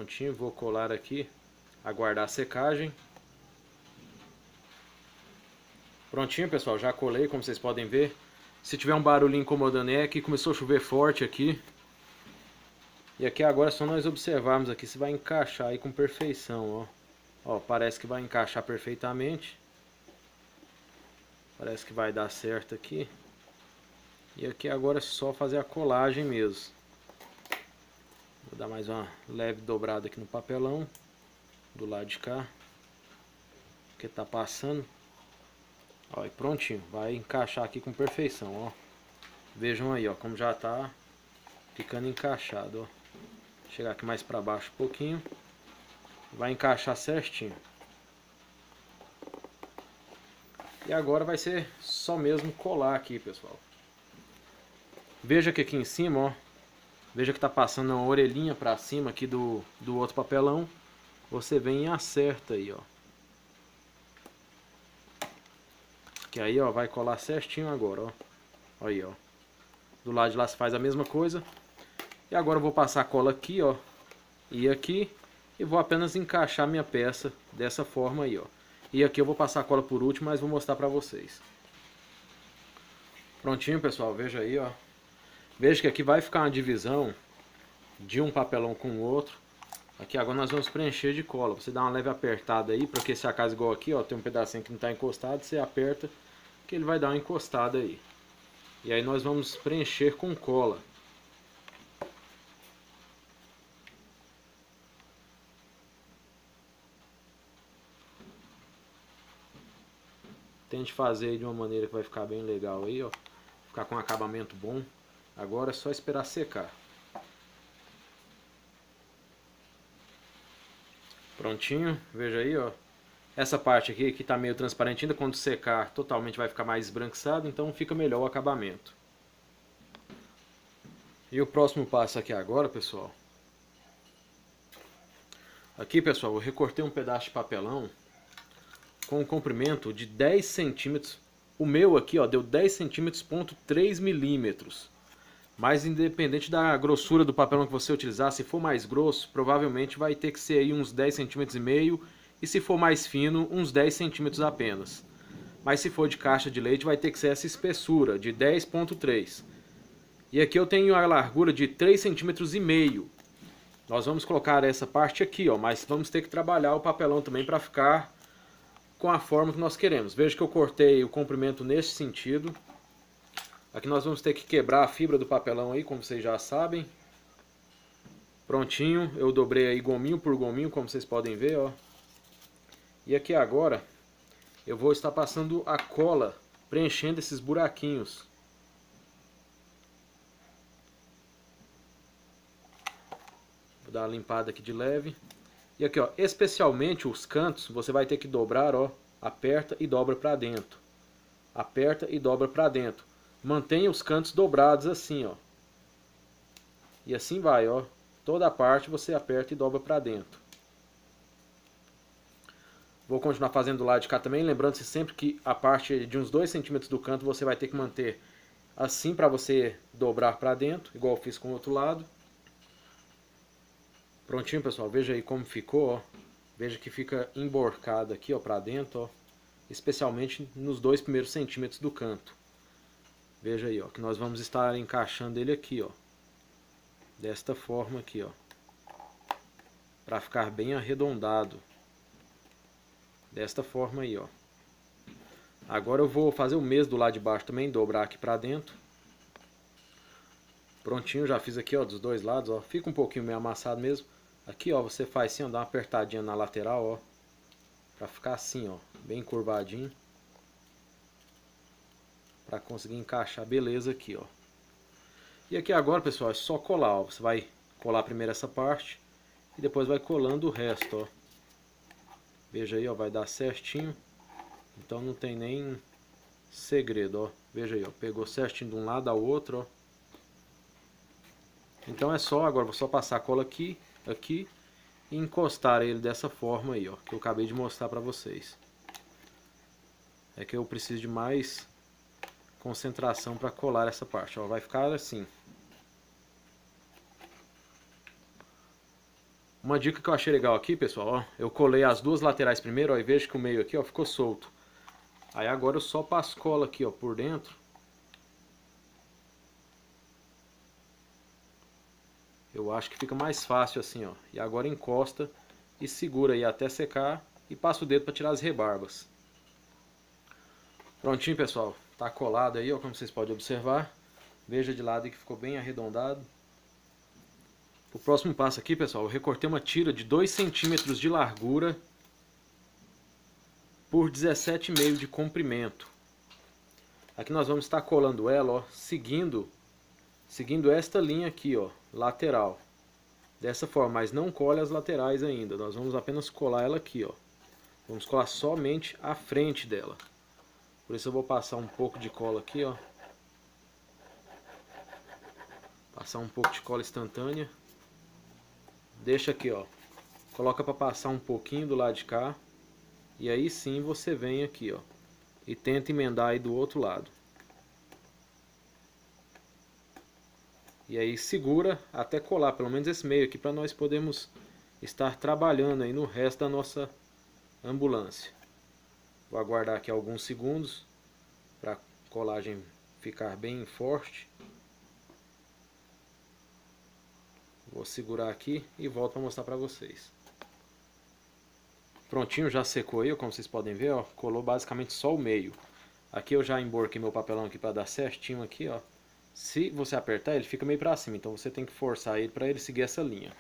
Prontinho, vou colar aqui, aguardar a secagem. Prontinho, pessoal, já colei, como vocês podem ver. Se tiver um barulho incomodando é que começou a chover forte aqui. E aqui agora é só nós observarmos aqui se vai encaixar aí com perfeição, ó. Ó, parece que vai encaixar perfeitamente. Parece que vai dar certo aqui. E aqui agora é só fazer a colagem mesmo. Vou dar mais uma leve dobrada aqui no papelão. Do lado de cá. Que tá passando. Ó, e prontinho. Vai encaixar aqui com perfeição, ó. Vejam aí, ó, como já tá ficando encaixado, ó. Chegar aqui mais para baixo um pouquinho. Vai encaixar certinho. E agora vai ser só mesmo colar aqui, pessoal. Veja que aqui em cima, ó. Veja que tá passando uma orelhinha para cima aqui do outro papelão. Você vem e acerta aí, ó. Que aí, ó, vai colar certinho agora, ó. Aí, ó. Do lado de lá se faz a mesma coisa. E agora eu vou passar a cola aqui, ó. E aqui. E vou apenas encaixar minha peça dessa forma aí, ó. E aqui eu vou passar a cola por último, mas vou mostrar pra vocês. Prontinho, pessoal. Veja aí, ó. Veja que aqui vai ficar uma divisão de um papelão com o outro. Aqui agora nós vamos preencher de cola. Você dá uma leve apertada aí, porque se acaso igual aqui, ó, tem um pedacinho que não está encostado, você aperta que ele vai dar uma encostada aí. E aí nós vamos preencher com cola. Tente fazer aí de uma maneira que vai ficar bem legal aí, ó. Ficar com um acabamento bom. Agora é só esperar secar. Prontinho, veja aí, ó. Essa parte aqui que tá meio transparente ainda, quando secar totalmente vai ficar mais esbranquiçado, então fica melhor o acabamento. E o próximo passo aqui agora, pessoal. Aqui, pessoal, eu recortei um pedaço de papelão com um comprimento de 10 centímetros. O meu aqui, ó, deu 10 centímetros, ponto 3 milímetros. Mas independente da grossura do papelão que você utilizar, se for mais grosso, provavelmente vai ter que ser aí uns 10 centímetros e meio. E se for mais fino, uns 10 centímetros apenas. Mas se for de caixa de leite, vai ter que ser essa espessura, de 10,3. E aqui eu tenho a largura de 3,5 centímetros. Nós vamos colocar essa parte aqui, ó, mas vamos ter que trabalhar o papelão também para ficar com a forma que nós queremos. Veja que eu cortei o comprimento nesse sentido. Aqui nós vamos ter que quebrar a fibra do papelão aí, como vocês já sabem. Prontinho, eu dobrei aí gominho por gominho, como vocês podem ver, ó. E aqui agora eu vou estar passando a cola, preenchendo esses buraquinhos. Vou dar uma limpada aqui de leve. E aqui, ó, especialmente os cantos, você vai ter que dobrar, ó. Aperta e dobra para dentro. Aperta e dobra para dentro. Mantenha os cantos dobrados assim, ó. E assim vai, ó. Toda a parte você aperta e dobra para dentro. Vou continuar fazendo do lado de cá também, lembrando-se sempre que a parte de uns 2 centímetros do canto você vai ter que manter assim para você dobrar para dentro, igual eu fiz com o outro lado. Prontinho, pessoal, veja aí como ficou, ó. Veja que fica emborcado aqui, ó, para dentro, ó. Especialmente nos 2 primeiros centímetros do canto. Veja aí, ó, que nós vamos estar encaixando ele aqui, ó. Desta forma aqui, ó. Para ficar bem arredondado. Desta forma aí, ó. Agora eu vou fazer o mesmo do lado de baixo também, dobrar aqui pra dentro. Prontinho, já fiz aqui, ó, dos dois lados, ó. Fica um pouquinho meio amassado mesmo. Aqui, ó, você faz assim, ó, dá uma apertadinha na lateral, ó. Pra ficar assim, ó, bem curvadinho. Pra conseguir encaixar beleza aqui, ó. E aqui agora, pessoal, é só colar, ó. Você vai colar primeiro essa parte e depois vai colando o resto, ó. Veja aí, ó, vai dar certinho. Então não tem nem segredo, ó. Veja aí, ó, pegou certinho de um lado ao outro, ó. Então é só, agora vou só passar a cola aqui, aqui e encostar ele dessa forma aí, ó, que eu acabei de mostrar pra vocês. É que eu preciso de mais concentração para colar essa parte, ó, vai ficar assim. Uma dica que eu achei legal aqui, pessoal, ó, eu colei as duas laterais primeiro, ó, e vejo que o meio aqui, ó, ficou solto. Aí agora eu só passo cola aqui, ó, por dentro. Eu acho que fica mais fácil assim, ó. E agora encosta e segura aí até secar e passa o dedo para tirar as rebarbas. Prontinho, pessoal. Tá colado aí, ó, como vocês podem observar. Veja de lado que ficou bem arredondado. O próximo passo aqui, pessoal, eu recortei uma tira de 2 centímetros de largura por 17,5 de comprimento. Aqui nós vamos estar colando ela, ó, seguindo esta linha aqui, ó, lateral. Dessa forma, mas não cole as laterais ainda. Nós vamos apenas colar ela aqui, ó. Vamos colar somente a frente dela. Por isso eu vou passar um pouco de cola aqui, ó. Passar um pouco de cola instantânea. Deixa aqui, ó. Coloca para passar um pouquinho do lado de cá. E aí sim você vem aqui, ó. E tenta emendar aí do outro lado. E aí segura até colar pelo menos esse meio aqui para nós podermos estar trabalhando aí no resto da nossa ambulância. Vou aguardar aqui alguns segundos para a colagem ficar bem forte. Vou segurar aqui e volto para mostrar para vocês. Prontinho, já secou aí, como vocês podem ver, ó, colou basicamente só o meio. Aqui eu já emborquei meu papelão aqui para dar certinho aqui, ó. Se você apertar, ele fica meio para cima, então você tem que forçar ele para ele seguir essa linha.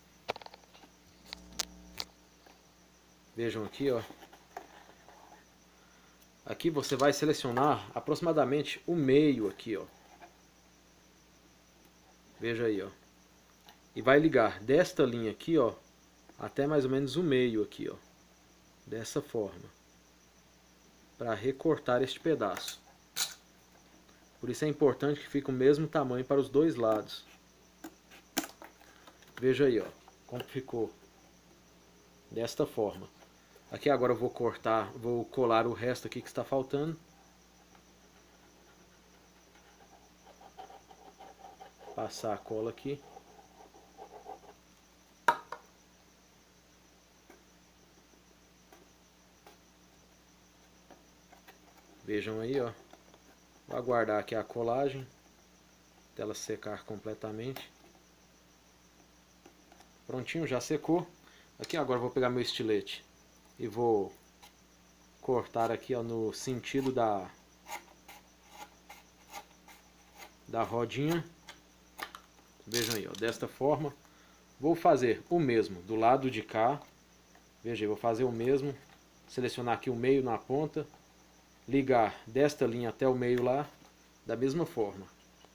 Vejam aqui, ó. Aqui você vai selecionar aproximadamente o meio aqui, ó. Veja aí, ó. E vai ligar desta linha aqui, ó, até mais ou menos o meio aqui, ó. Dessa forma. Para recortar este pedaço. Por isso é importante que fique o mesmo tamanho para os dois lados. Veja aí, ó, como ficou. Desta forma. Aqui agora eu vou cortar, vou colar o resto aqui que está faltando. Passar a cola aqui. Vejam aí, ó. Vou aguardar aqui a colagem até ela secar completamente. Prontinho, já secou. Aqui agora eu vou pegar meu estilete e vou cortar aqui, ó, no sentido da rodinha. Vejam aí, ó, desta forma. Vou fazer o mesmo do lado de cá. Veja aí, vou fazer o mesmo. Selecionar aqui o meio na ponta. Ligar desta linha até o meio lá, da mesma forma.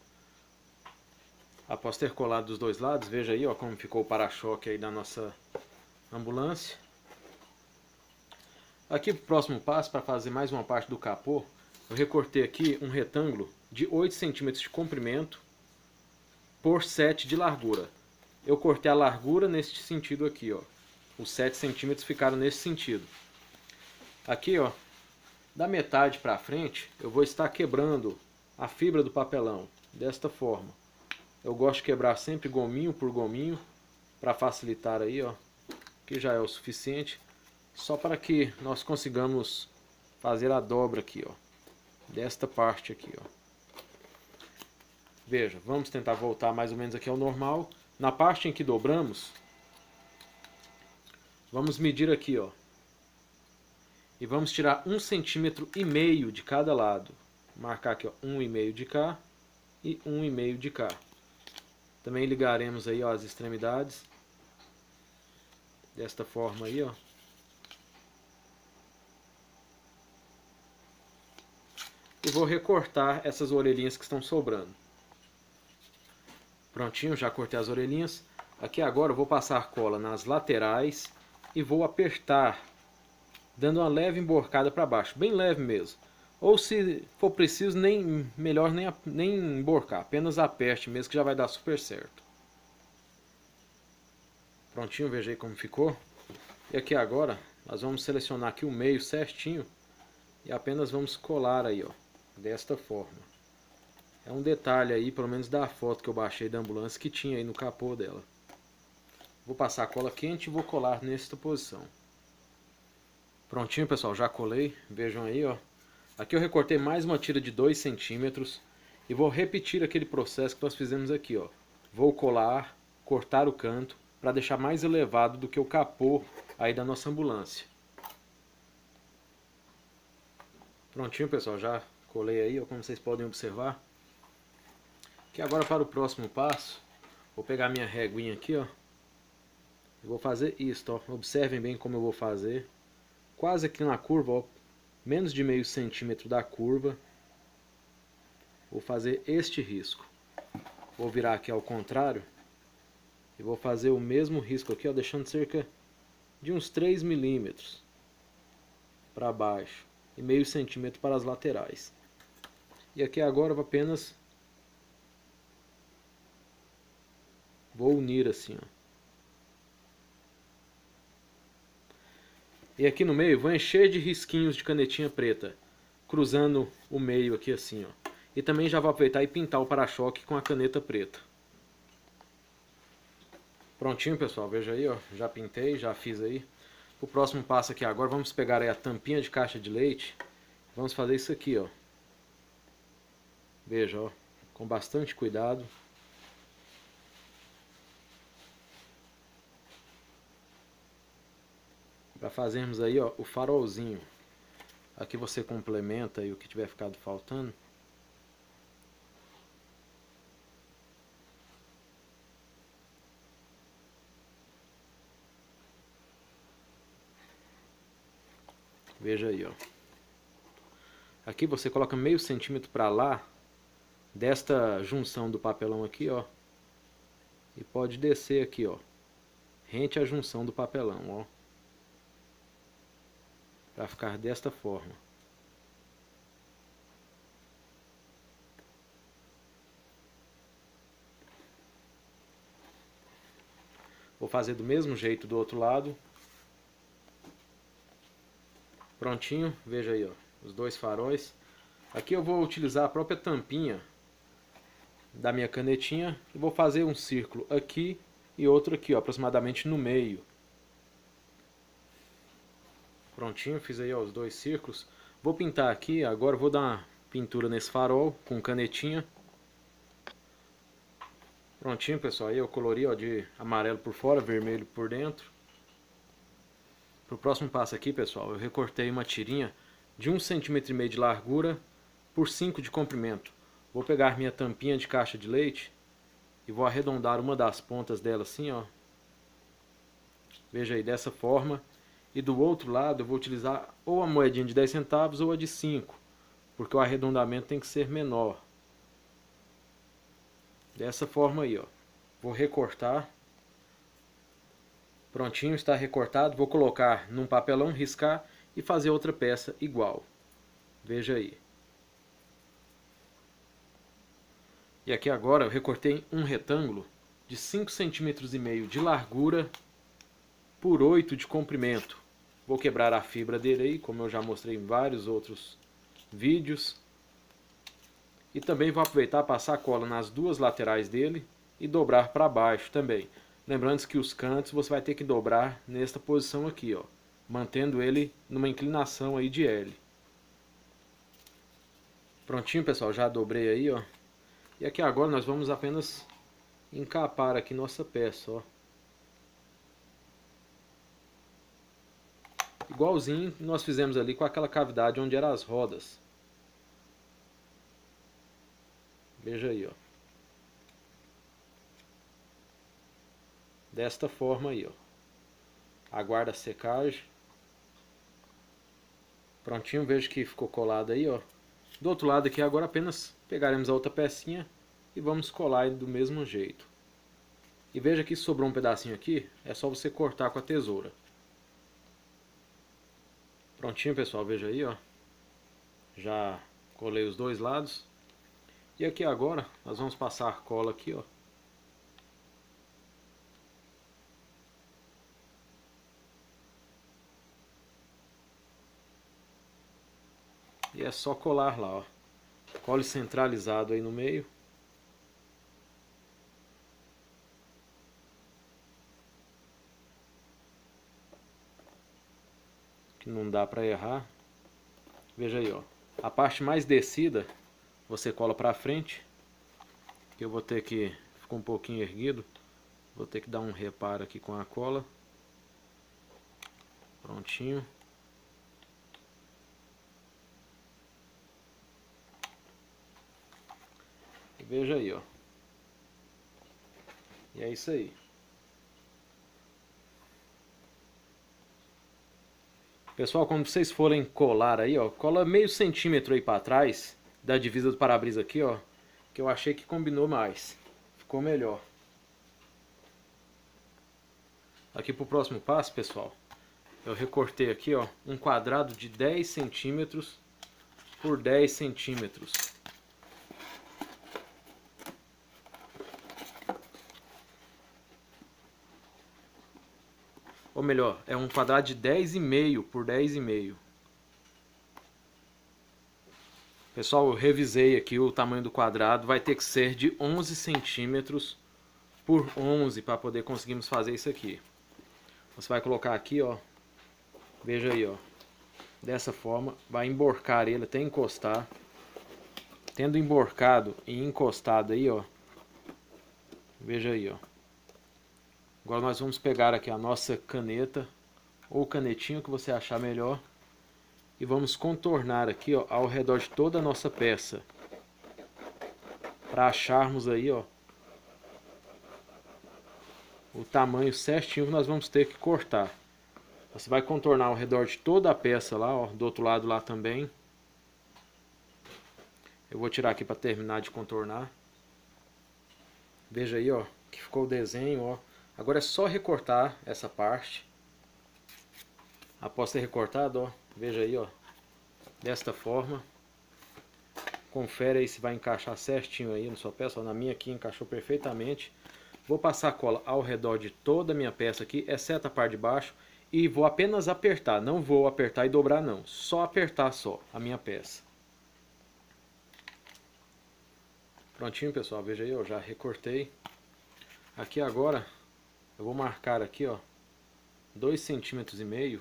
Após ter colado dos dois lados, veja aí, ó, como ficou o para-choque aí da nossa ambulância. Aqui pro próximo passo, para fazer mais uma parte do capô, eu recortei aqui um retângulo de 8 centímetros de comprimento por 7 de largura. Eu cortei a largura neste sentido aqui, ó. Os 7 centímetros ficaram nesse sentido. Aqui, ó, da metade para frente, eu vou estar quebrando a fibra do papelão, desta forma. Eu gosto de quebrar sempre gominho por gominho, para facilitar aí, ó, que já é o suficiente. Só para que nós consigamos fazer a dobra aqui, ó, desta parte aqui, ó. Veja, vamos tentar voltar mais ou menos aqui ao normal. Na parte em que dobramos, vamos medir aqui, ó. E vamos tirar 1,5 centímetro de cada lado. Marcar aqui, ó, 1,5 de cá e 1,5 de cá. Também ligaremos aí, ó, as extremidades. Desta forma aí, ó. E vou recortar essas orelhinhas que estão sobrando. Prontinho, já cortei as orelhinhas. Aqui agora eu vou passar cola nas laterais e vou apertar, dando uma leve emborcada para baixo, bem leve mesmo. Ou se for preciso, melhor nem emborcar, apenas aperte mesmo que já vai dar super certo. Prontinho, veja aí como ficou. E aqui agora nós vamos selecionar aqui o meio certinho e apenas vamos colar aí, ó, desta forma. É um detalhe aí, pelo menos da foto que eu baixei da ambulância, que tinha aí no capô dela. Vou passar a cola quente e vou colar nesta posição. Prontinho, pessoal, já colei. Vejam aí, ó. Aqui eu recortei mais uma tira de 2 centímetros e vou repetir aquele processo que nós fizemos aqui, ó. Vou colar, cortar o canto para deixar mais elevado do que o capô aí da nossa ambulância. Prontinho, pessoal, já colei aí, ó, como vocês podem observar. Que agora para o próximo passo, vou pegar minha reguinha aqui, ó. E vou fazer isso, ó. Observem bem como eu vou fazer. Quase aqui na curva, ó, menos de meio centímetro da curva. Vou fazer este risco. Vou virar aqui ao contrário. E vou fazer o mesmo risco aqui, ó, deixando cerca de uns 3 milímetros para baixo. E meio centímetro para as laterais. E aqui agora eu vou apenas vou unir assim, ó. E aqui no meio vou encher de risquinhos de canetinha preta, cruzando o meio aqui assim, ó. E também já vou aproveitar e pintar o para-choque com a caneta preta. Prontinho, pessoal, veja aí, ó, já pintei, já fiz aí. O próximo passo aqui agora, vamos pegar aí a tampinha de caixa de leite. Vamos fazer isso aqui, ó. Veja, ó, com bastante cuidado. Para fazermos aí, ó, o farolzinho. Aqui você complementa aí o que tiver ficado faltando. Veja aí, ó. Aqui você coloca meio centímetro para lá desta junção do papelão aqui, ó. E pode descer aqui, ó, rente à junção do papelão, ó. Para ficar desta forma. Vou fazer do mesmo jeito do outro lado. Prontinho, veja aí, ó, os dois faróis. Aqui eu vou utilizar a própria tampinha da minha canetinha e vou fazer um círculo aqui e outro aqui, ó, aproximadamente no meio. Prontinho, fiz aí, ó, os dois círculos. Vou pintar aqui, agora vou dar uma pintura nesse farol com canetinha. Prontinho, pessoal, aí eu colori, ó, de amarelo por fora, vermelho por dentro. Para o próximo passo aqui, pessoal, eu recortei uma tirinha de 1,5 cm de largura por 5 de comprimento. Vou pegar minha tampinha de caixa de leite e vou arredondar uma das pontas dela assim, ó. Veja aí, dessa forma. E do outro lado eu vou utilizar ou a moedinha de 10 centavos ou a de 5, porque o arredondamento tem que ser menor. Dessa forma aí, ó. Vou recortar. Prontinho, está recortado. Vou colocar num papelão, riscar e fazer outra peça igual. Veja aí. E aqui agora eu recortei um retângulo de 5,5 cm de largura por 8 de comprimento. Vou quebrar a fibra dele aí, como eu já mostrei em vários outros vídeos. E também vou aproveitar para passar cola nas duas laterais dele e dobrar para baixo também. Lembrando que os cantos você vai ter que dobrar nesta posição aqui, ó, mantendo ele numa inclinação aí de L. Prontinho, pessoal, já dobrei aí, ó. E aqui agora nós vamos apenas encapar aqui nossa peça, ó. Igualzinho nós fizemos ali com aquela cavidade onde eram as rodas. Veja aí, ó. Desta forma aí, ó. Aguarda a secagem. Prontinho, vejo que ficou colado aí, ó. Do outro lado aqui agora apenas pegaremos a outra pecinha e vamos colar ele do mesmo jeito. E veja que sobrou um pedacinho aqui, é só você cortar com a tesoura. Prontinho, pessoal, veja aí, ó. Já colei os dois lados. E aqui agora nós vamos passar cola aqui, ó. E é só colar lá, ó. Cole centralizado aí no meio. que não dá para errar. Veja aí, ó. A parte mais descida você cola para frente, que eu vou ter que, ficou um pouquinho erguido, vou ter que dar um reparo aqui com a cola. Prontinho. E veja aí, ó. E é isso aí. Pessoal, quando vocês forem colar aí, ó, cola meio centímetro aí para trás da divisa do para-brisa aqui, ó, que eu achei que combinou mais. Ficou melhor. Aqui pro próximo passo, pessoal, eu recortei aqui, ó, um quadrado de 10 centímetros por 10 centímetros. Ou melhor, é um quadrado de 10,5 por 10,5. Pessoal, eu revisei aqui o tamanho do quadrado, vai ter que ser de 11 centímetros por 11 para poder conseguirmos fazer isso aqui. Você vai colocar aqui, ó, veja aí, ó, dessa forma, vai emborcar ele até encostar. Tendo emborcado e encostado aí, ó, veja aí, ó. Agora nós vamos pegar aqui a nossa caneta ou canetinha, que você achar melhor, e vamos contornar aqui, ó, ao redor de toda a nossa peça, para acharmos aí, ó, o tamanho certinho que nós vamos ter que cortar. Você vai contornar ao redor de toda a peça lá, ó, do outro lado lá também. Eu vou tirar aqui para terminar de contornar. Veja aí, ó, que ficou o desenho, ó. Agora é só recortar essa parte. Após ter recortado, ó, veja aí, ó, desta forma. Confere aí se vai encaixar certinho aí na sua peça. Ó, na minha aqui encaixou perfeitamente. Vou passar a cola ao redor de toda a minha peça aqui, exceto a parte de baixo. E vou apenas apertar, não vou apertar e dobrar não. Só apertar só a minha peça. Prontinho, pessoal, veja aí, eu já recortei. Aqui agora eu vou marcar aqui, ó, 2,5 centímetros.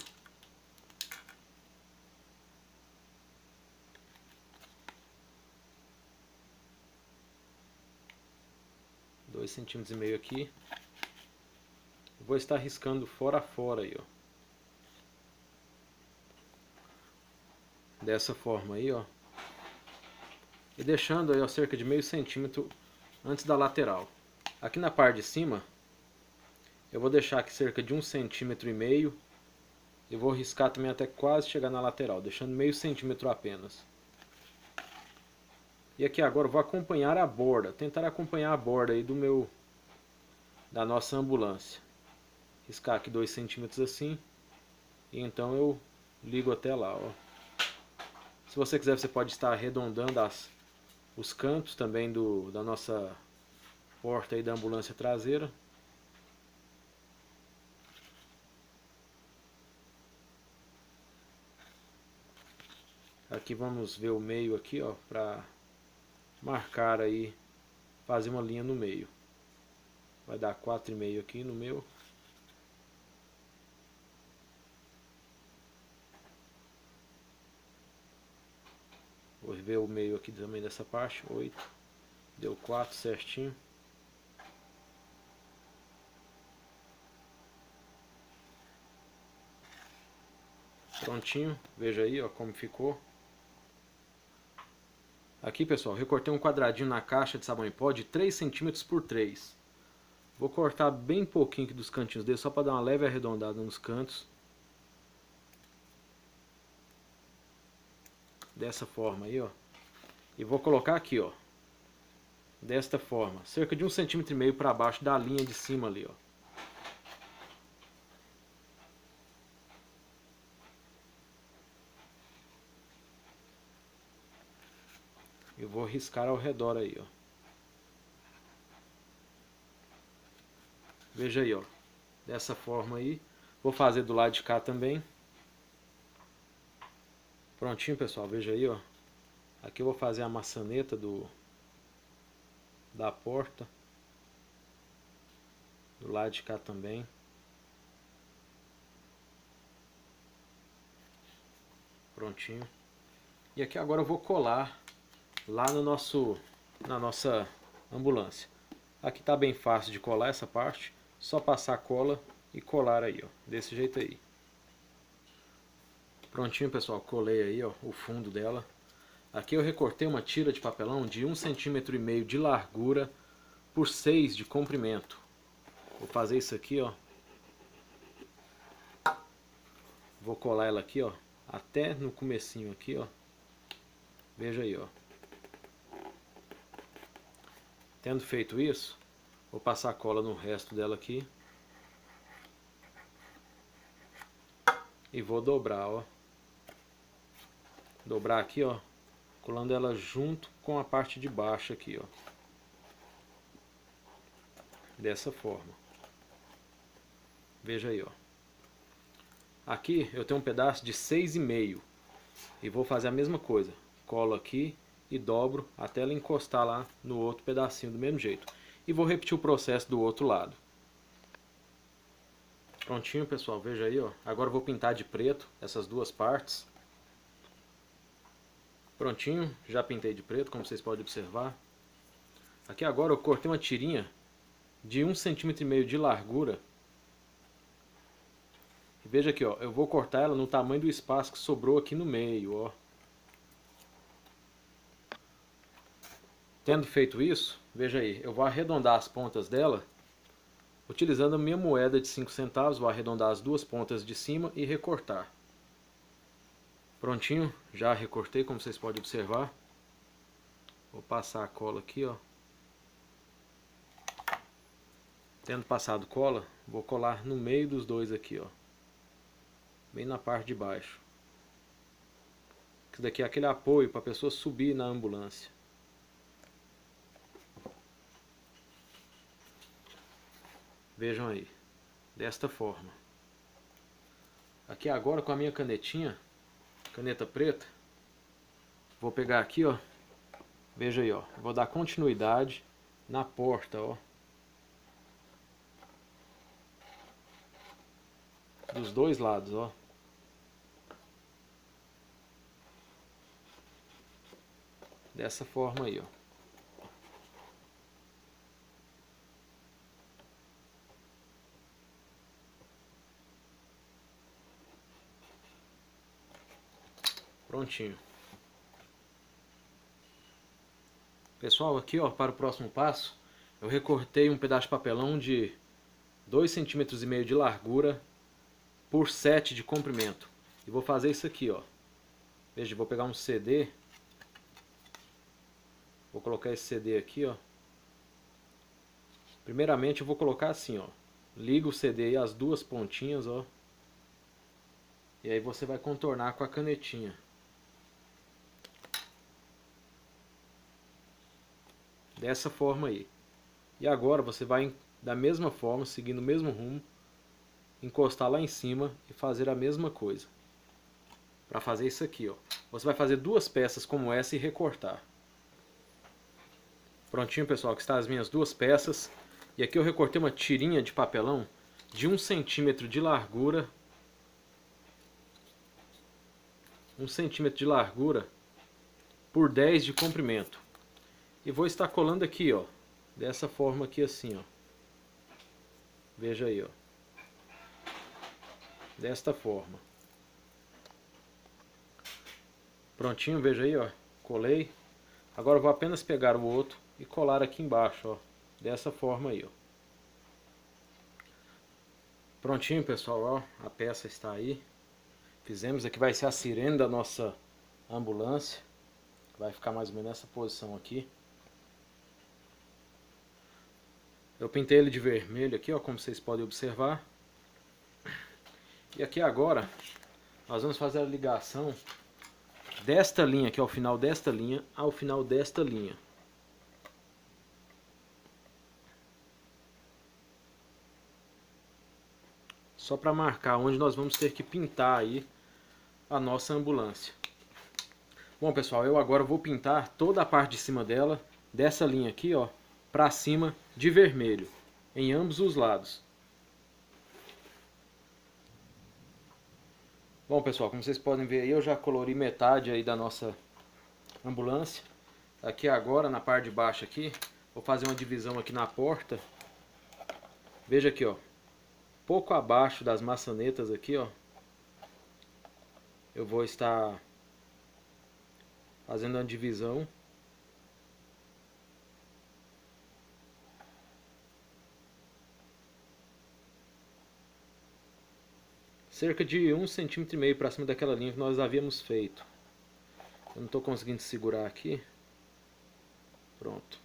2,5 centímetros aqui. Vou estar riscando fora a fora aí, ó. Dessa forma aí, ó. E deixando aí, ó, cerca de meio centímetro antes da lateral. Aqui na parte de cima, eu vou deixar aqui cerca de 1,5 centímetro. E vou riscar também até quase chegar na lateral, deixando meio centímetro apenas. E aqui agora eu vou acompanhar a borda, tentar acompanhar a borda aí da nossa ambulância. Riscar aqui 2 centímetros assim, e então eu ligo até lá, ó. Se você quiser, você pode estar arredondando os cantos também da nossa porta aí da ambulância traseira. Aqui vamos ver o meio aqui, ó, para marcar aí, fazer uma linha no meio. Vai dar 4,5 aqui no meu. Vou ver o meio aqui também dessa parte, 8. Deu 4 certinho. Prontinho, veja aí, ó, como ficou. Aqui, pessoal, recortei um quadradinho na caixa de sabão em pó de 3 centímetros por 3. Vou cortar bem pouquinho aqui dos cantinhos dele, só para dar uma leve arredondada nos cantos. Dessa forma aí, ó. E vou colocar aqui, ó, desta forma, cerca de 1,5 centímetro para baixo da linha de cima ali, ó. Eu vou riscar ao redor aí, ó. Veja aí, ó, dessa forma aí. Vou fazer do lado de cá também. Prontinho, pessoal, veja aí, ó. Aqui eu vou fazer a maçaneta da porta. Do lado de cá também. Prontinho. E aqui agora eu vou colar lá no na nossa ambulância. Aqui tá bem fácil de colar essa parte, só passar a cola e colar aí, ó, desse jeito aí. Prontinho, pessoal, colei aí, ó, o fundo dela. Aqui eu recortei uma tira de papelão de 1,5 cm de largura por 6 de comprimento. Vou fazer isso aqui, ó. Vou colar ela aqui, ó, até no comecinho aqui, ó. Veja aí, ó. Tendo feito isso, vou passar a cola no resto dela aqui. E vou dobrar, ó. Dobrar aqui, ó, colando ela junto com a parte de baixo aqui, ó. Dessa forma. Veja aí, ó. Aqui eu tenho um pedaço de 6,5 e vou fazer a mesma coisa. Colo aqui e dobro até ela encostar lá no outro pedacinho do mesmo jeito. E vou repetir o processo do outro lado. Prontinho, pessoal, veja aí, ó. Agora eu vou pintar de preto essas duas partes. Prontinho, já pintei de preto, como vocês podem observar. Aqui agora eu cortei uma tirinha de 1,5 cm de largura. E veja aqui, ó, eu vou cortar ela no tamanho do espaço que sobrou aqui no meio, ó. Tendo feito isso, veja aí, eu vou arredondar as pontas dela, utilizando a minha moeda de 5 centavos, vou arredondar as duas pontas de cima e recortar. Prontinho, já recortei, como vocês podem observar. Vou passar a cola aqui, ó. Tendo passado cola, vou colar no meio dos dois aqui, ó. Bem na parte de baixo. Isso daqui é aquele apoio para a pessoa subir na ambulância. Vejam aí, desta forma. Aqui agora com a minha canetinha, caneta preta, vou pegar aqui, ó. Veja aí, ó. Vou dar continuidade na porta, ó. Dos dois lados, ó. Dessa forma aí, ó. Prontinho. Pessoal, aqui, ó, para o próximo passo, eu recortei um pedaço de papelão de 2,5 cm de largura por 7 de comprimento. E vou fazer isso aqui, ó. Veja, vou pegar um CD. Vou colocar esse CD aqui, ó. Primeiramente eu vou colocar assim, ó. Liga o CD aí, as duas pontinhas, ó. E aí você vai contornar com a canetinha. Dessa forma aí. E agora você vai, da mesma forma, seguindo o mesmo rumo, encostar lá em cima e fazer a mesma coisa. Para fazer isso aqui, ó. Você vai fazer duas peças como essa e recortar. Prontinho, pessoal, aqui estão as minhas duas peças. E aqui eu recortei uma tirinha de papelão de 1 centímetro de largura. 1 centímetro de largura por 10 de comprimento. E vou estar colando aqui, ó. Dessa forma aqui assim, ó. Veja aí, ó. Desta forma. Prontinho, veja aí, ó. Colei. Agora eu vou apenas pegar o outro e colar aqui embaixo, ó. Dessa forma aí, ó. Prontinho, pessoal, ó. A peça está aí. Fizemos aqui, vai ser a sirene da nossa ambulância. Vai ficar mais ou menos nessa posição aqui. Eu pintei ele de vermelho aqui, ó, como vocês podem observar. E aqui agora, nós vamos fazer a ligação desta linha aqui, ao final desta linha, ao final desta linha. Só para marcar onde nós vamos ter que pintar aí a nossa ambulância. Bom, pessoal, eu agora vou pintar toda a parte de cima dela, dessa linha aqui, ó, para cima de vermelho, em ambos os lados. Bom, pessoal, como vocês podem ver aí, eu já colori metade aí da nossa ambulância. Aqui agora, na parte de baixo aqui, vou fazer uma divisão aqui na porta. Veja aqui, ó, pouco abaixo das maçanetas aqui, ó, eu vou estar fazendo uma divisão. Cerca de 1,5 cm para cima daquela linha que nós havíamos feito. Eu não estou conseguindo segurar aqui. Pronto.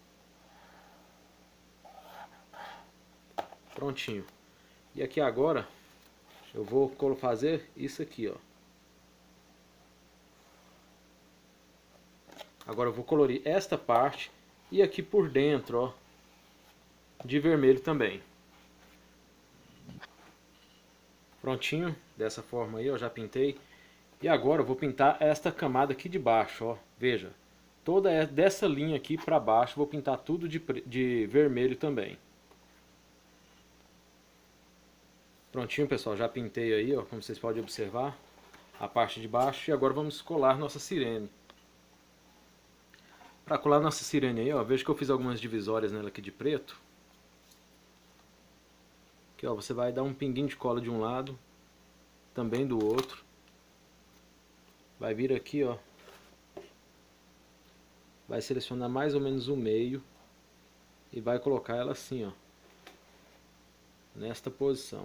Prontinho. E aqui agora eu vou fazer isso aqui, ó. Agora eu vou colorir esta parte e aqui por dentro, ó, de vermelho também. Prontinho, dessa forma aí, eu já pintei. E agora eu vou pintar esta camada aqui de baixo, ó. Veja, toda dessa linha aqui para baixo, vou pintar tudo de vermelho também. Prontinho, pessoal, já pintei aí, ó, como vocês podem observar, a parte de baixo. E agora vamos colar nossa sirene. Para colar nossa sirene aí, ó, veja que eu fiz algumas divisórias nela aqui de preto. Aqui, ó, você vai dar um pinguinho de cola de um lado, também do outro. Vai vir aqui, ó. Vai selecionar mais ou menos o meio e vai colocar ela assim, ó, nesta posição.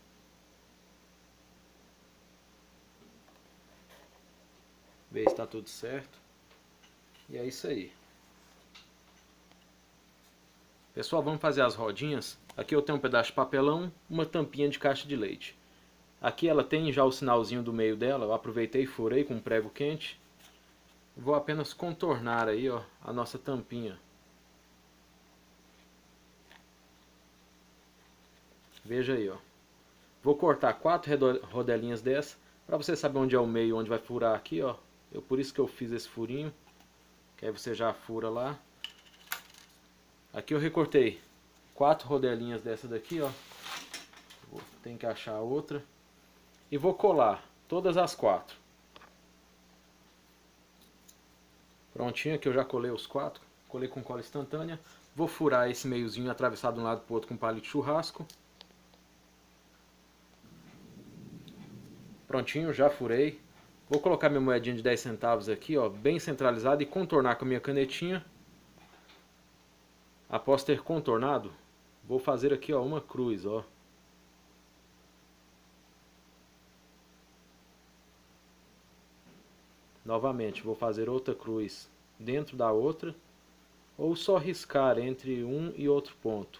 Ver se está tudo certo. E é isso aí. Pessoal, vamos fazer as rodinhas. Aqui eu tenho um pedaço de papelão, uma tampinha de caixa de leite. Aqui ela tem já o sinalzinho do meio dela, eu aproveitei e furei com um prego quente. Vou apenas contornar aí, ó, a nossa tampinha. Veja aí, ó. Vou cortar 4 rodelinhas dessa, para você saber onde é o meio, onde vai furar aqui, ó. Por isso que eu fiz esse furinho, que aí você já fura lá. Aqui eu recortei 4 rodelinhas dessa daqui, ó. Tem que achar outra. E vou colar todas as 4. Prontinho, aqui eu já colei os 4. Colei com cola instantânea. Vou furar esse meiozinho, atravessar de um lado para o outro com palito de churrasco. Prontinho, já furei. Vou colocar minha moedinha de 10 centavos aqui, ó, bem centralizada, e contornar com a minha canetinha. Após ter contornado, vou fazer aqui, ó, uma cruz, ó. Novamente, vou fazer outra cruz dentro da outra, ou só riscar entre um e outro ponto.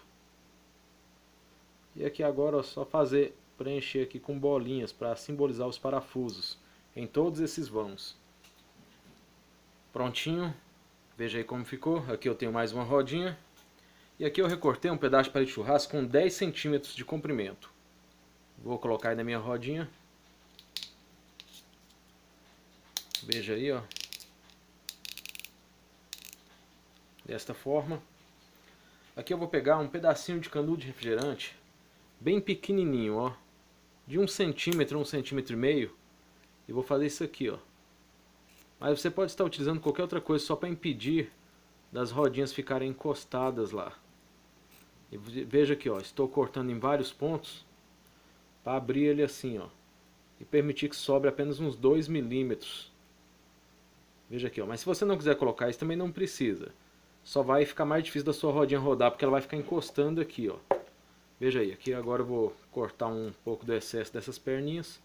E aqui agora, ó, só preencher aqui com bolinhas para simbolizar os parafusos em todos esses vãos. Prontinho, veja aí como ficou. Aqui eu tenho mais uma rodinha. E aqui eu recortei um pedaço de palito de churrasco com 10 centímetros de comprimento. Vou colocar aí na minha rodinha. Veja aí, ó. Desta forma. Aqui eu vou pegar um pedacinho de canudo de refrigerante, bem pequenininho, ó. De 1 centímetro, 1,5 centímetros. E vou fazer isso aqui, ó. Mas você pode estar utilizando qualquer outra coisa só para impedir das rodinhas ficarem encostadas lá. E veja aqui, ó, estou cortando em vários pontos para abrir ele assim, ó, e permitir que sobre apenas uns 2 milímetros. Veja aqui, ó, mas se você não quiser colocar isso também não precisa. Só vai ficar mais difícil da sua rodinha rodar porque ela vai ficar encostando aqui, ó. Veja aí, aqui agora eu vou cortar um pouco do excesso dessas perninhas.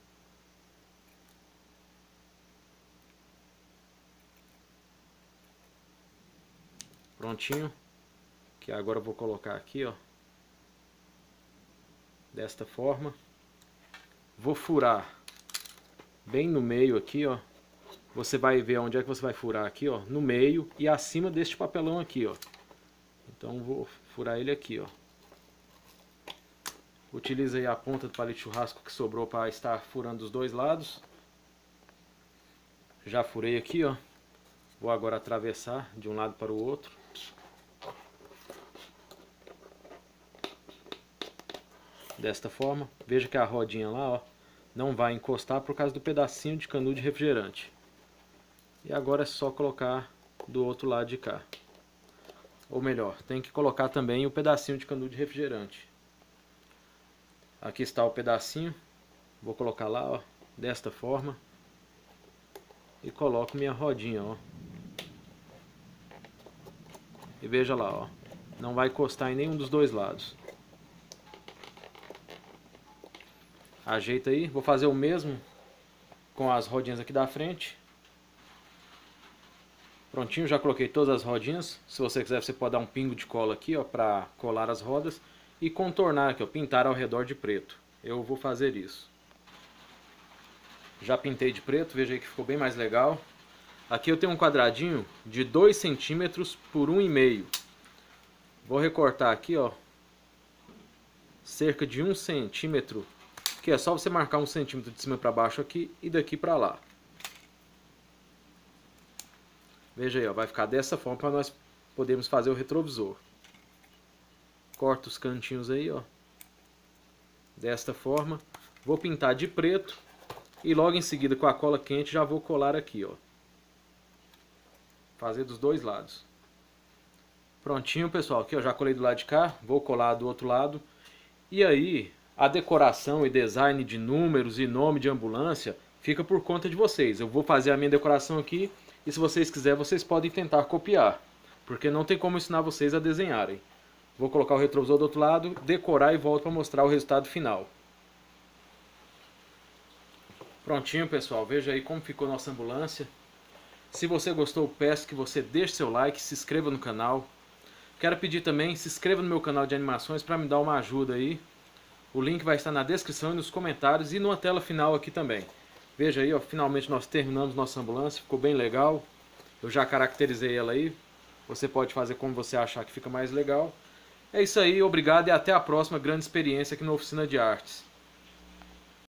Prontinho. Que agora eu vou colocar aqui, ó, desta forma. Vou furar bem no meio aqui, ó. Você vai ver onde é que você vai furar aqui, ó, no meio e acima deste papelão aqui, ó. Então vou furar ele aqui, ó. Utilize aí a ponta do palito de churrasco que sobrou para estar furando os dois lados. Já furei aqui, ó. Vou agora atravessar de um lado para o outro. Desta forma. Veja que a rodinha lá, ó, não vai encostar por causa do pedacinho de canudo de refrigerante. E agora é só colocar do outro lado de cá. Ou melhor, tem que colocar também o pedacinho de canudo de refrigerante. Aqui está o pedacinho. Vou colocar lá, ó, desta forma. E coloco minha rodinha, ó. E veja lá, ó. Não vai encostar em nenhum dos dois lados. Ajeita aí. Vou fazer o mesmo com as rodinhas aqui da frente. Prontinho, já coloquei todas as rodinhas. Se você quiser, você pode dar um pingo de cola aqui, ó, para colar as rodas e contornar aqui, ó, pintar ao redor de preto. Eu vou fazer isso. Já pintei de preto, veja aí que ficou bem mais legal. Aqui eu tenho um quadradinho de 2 centímetros por 1,5. Vou recortar aqui, ó, cerca de 1 centímetro, que é só você marcar 1 centímetro de cima para baixo aqui e daqui para lá. Veja aí, ó, vai ficar dessa forma para nós podermos fazer o retrovisor. Corta os cantinhos aí, ó, desta forma. Vou pintar de preto e logo em seguida com a cola quente já vou colar aqui, ó. Fazer dos dois lados. Prontinho, pessoal, aqui eu já colei do lado de cá, vou colar do outro lado. E aí, a decoração e design de números e nome de ambulância fica por conta de vocês. Eu vou fazer a minha decoração aqui e se vocês quiserem, vocês podem tentar copiar, porque não tem como ensinar vocês a desenharem. Vou colocar o retrovisor do outro lado, decorar e volto para mostrar o resultado final. Prontinho, pessoal, veja aí como ficou nossa ambulância. Se você gostou, peço que você deixe seu like, se inscreva no canal. Quero pedir também, se inscreva no meu canal de animações para me dar uma ajuda aí. O link vai estar na descrição e nos comentários e numa tela final aqui também. Veja aí, ó, finalmente nós terminamos nossa ambulância, ficou bem legal. Eu já caracterizei ela aí. Você pode fazer como você achar que fica mais legal. É isso aí, obrigado e até a próxima grande experiência aqui na Oficina de Artes.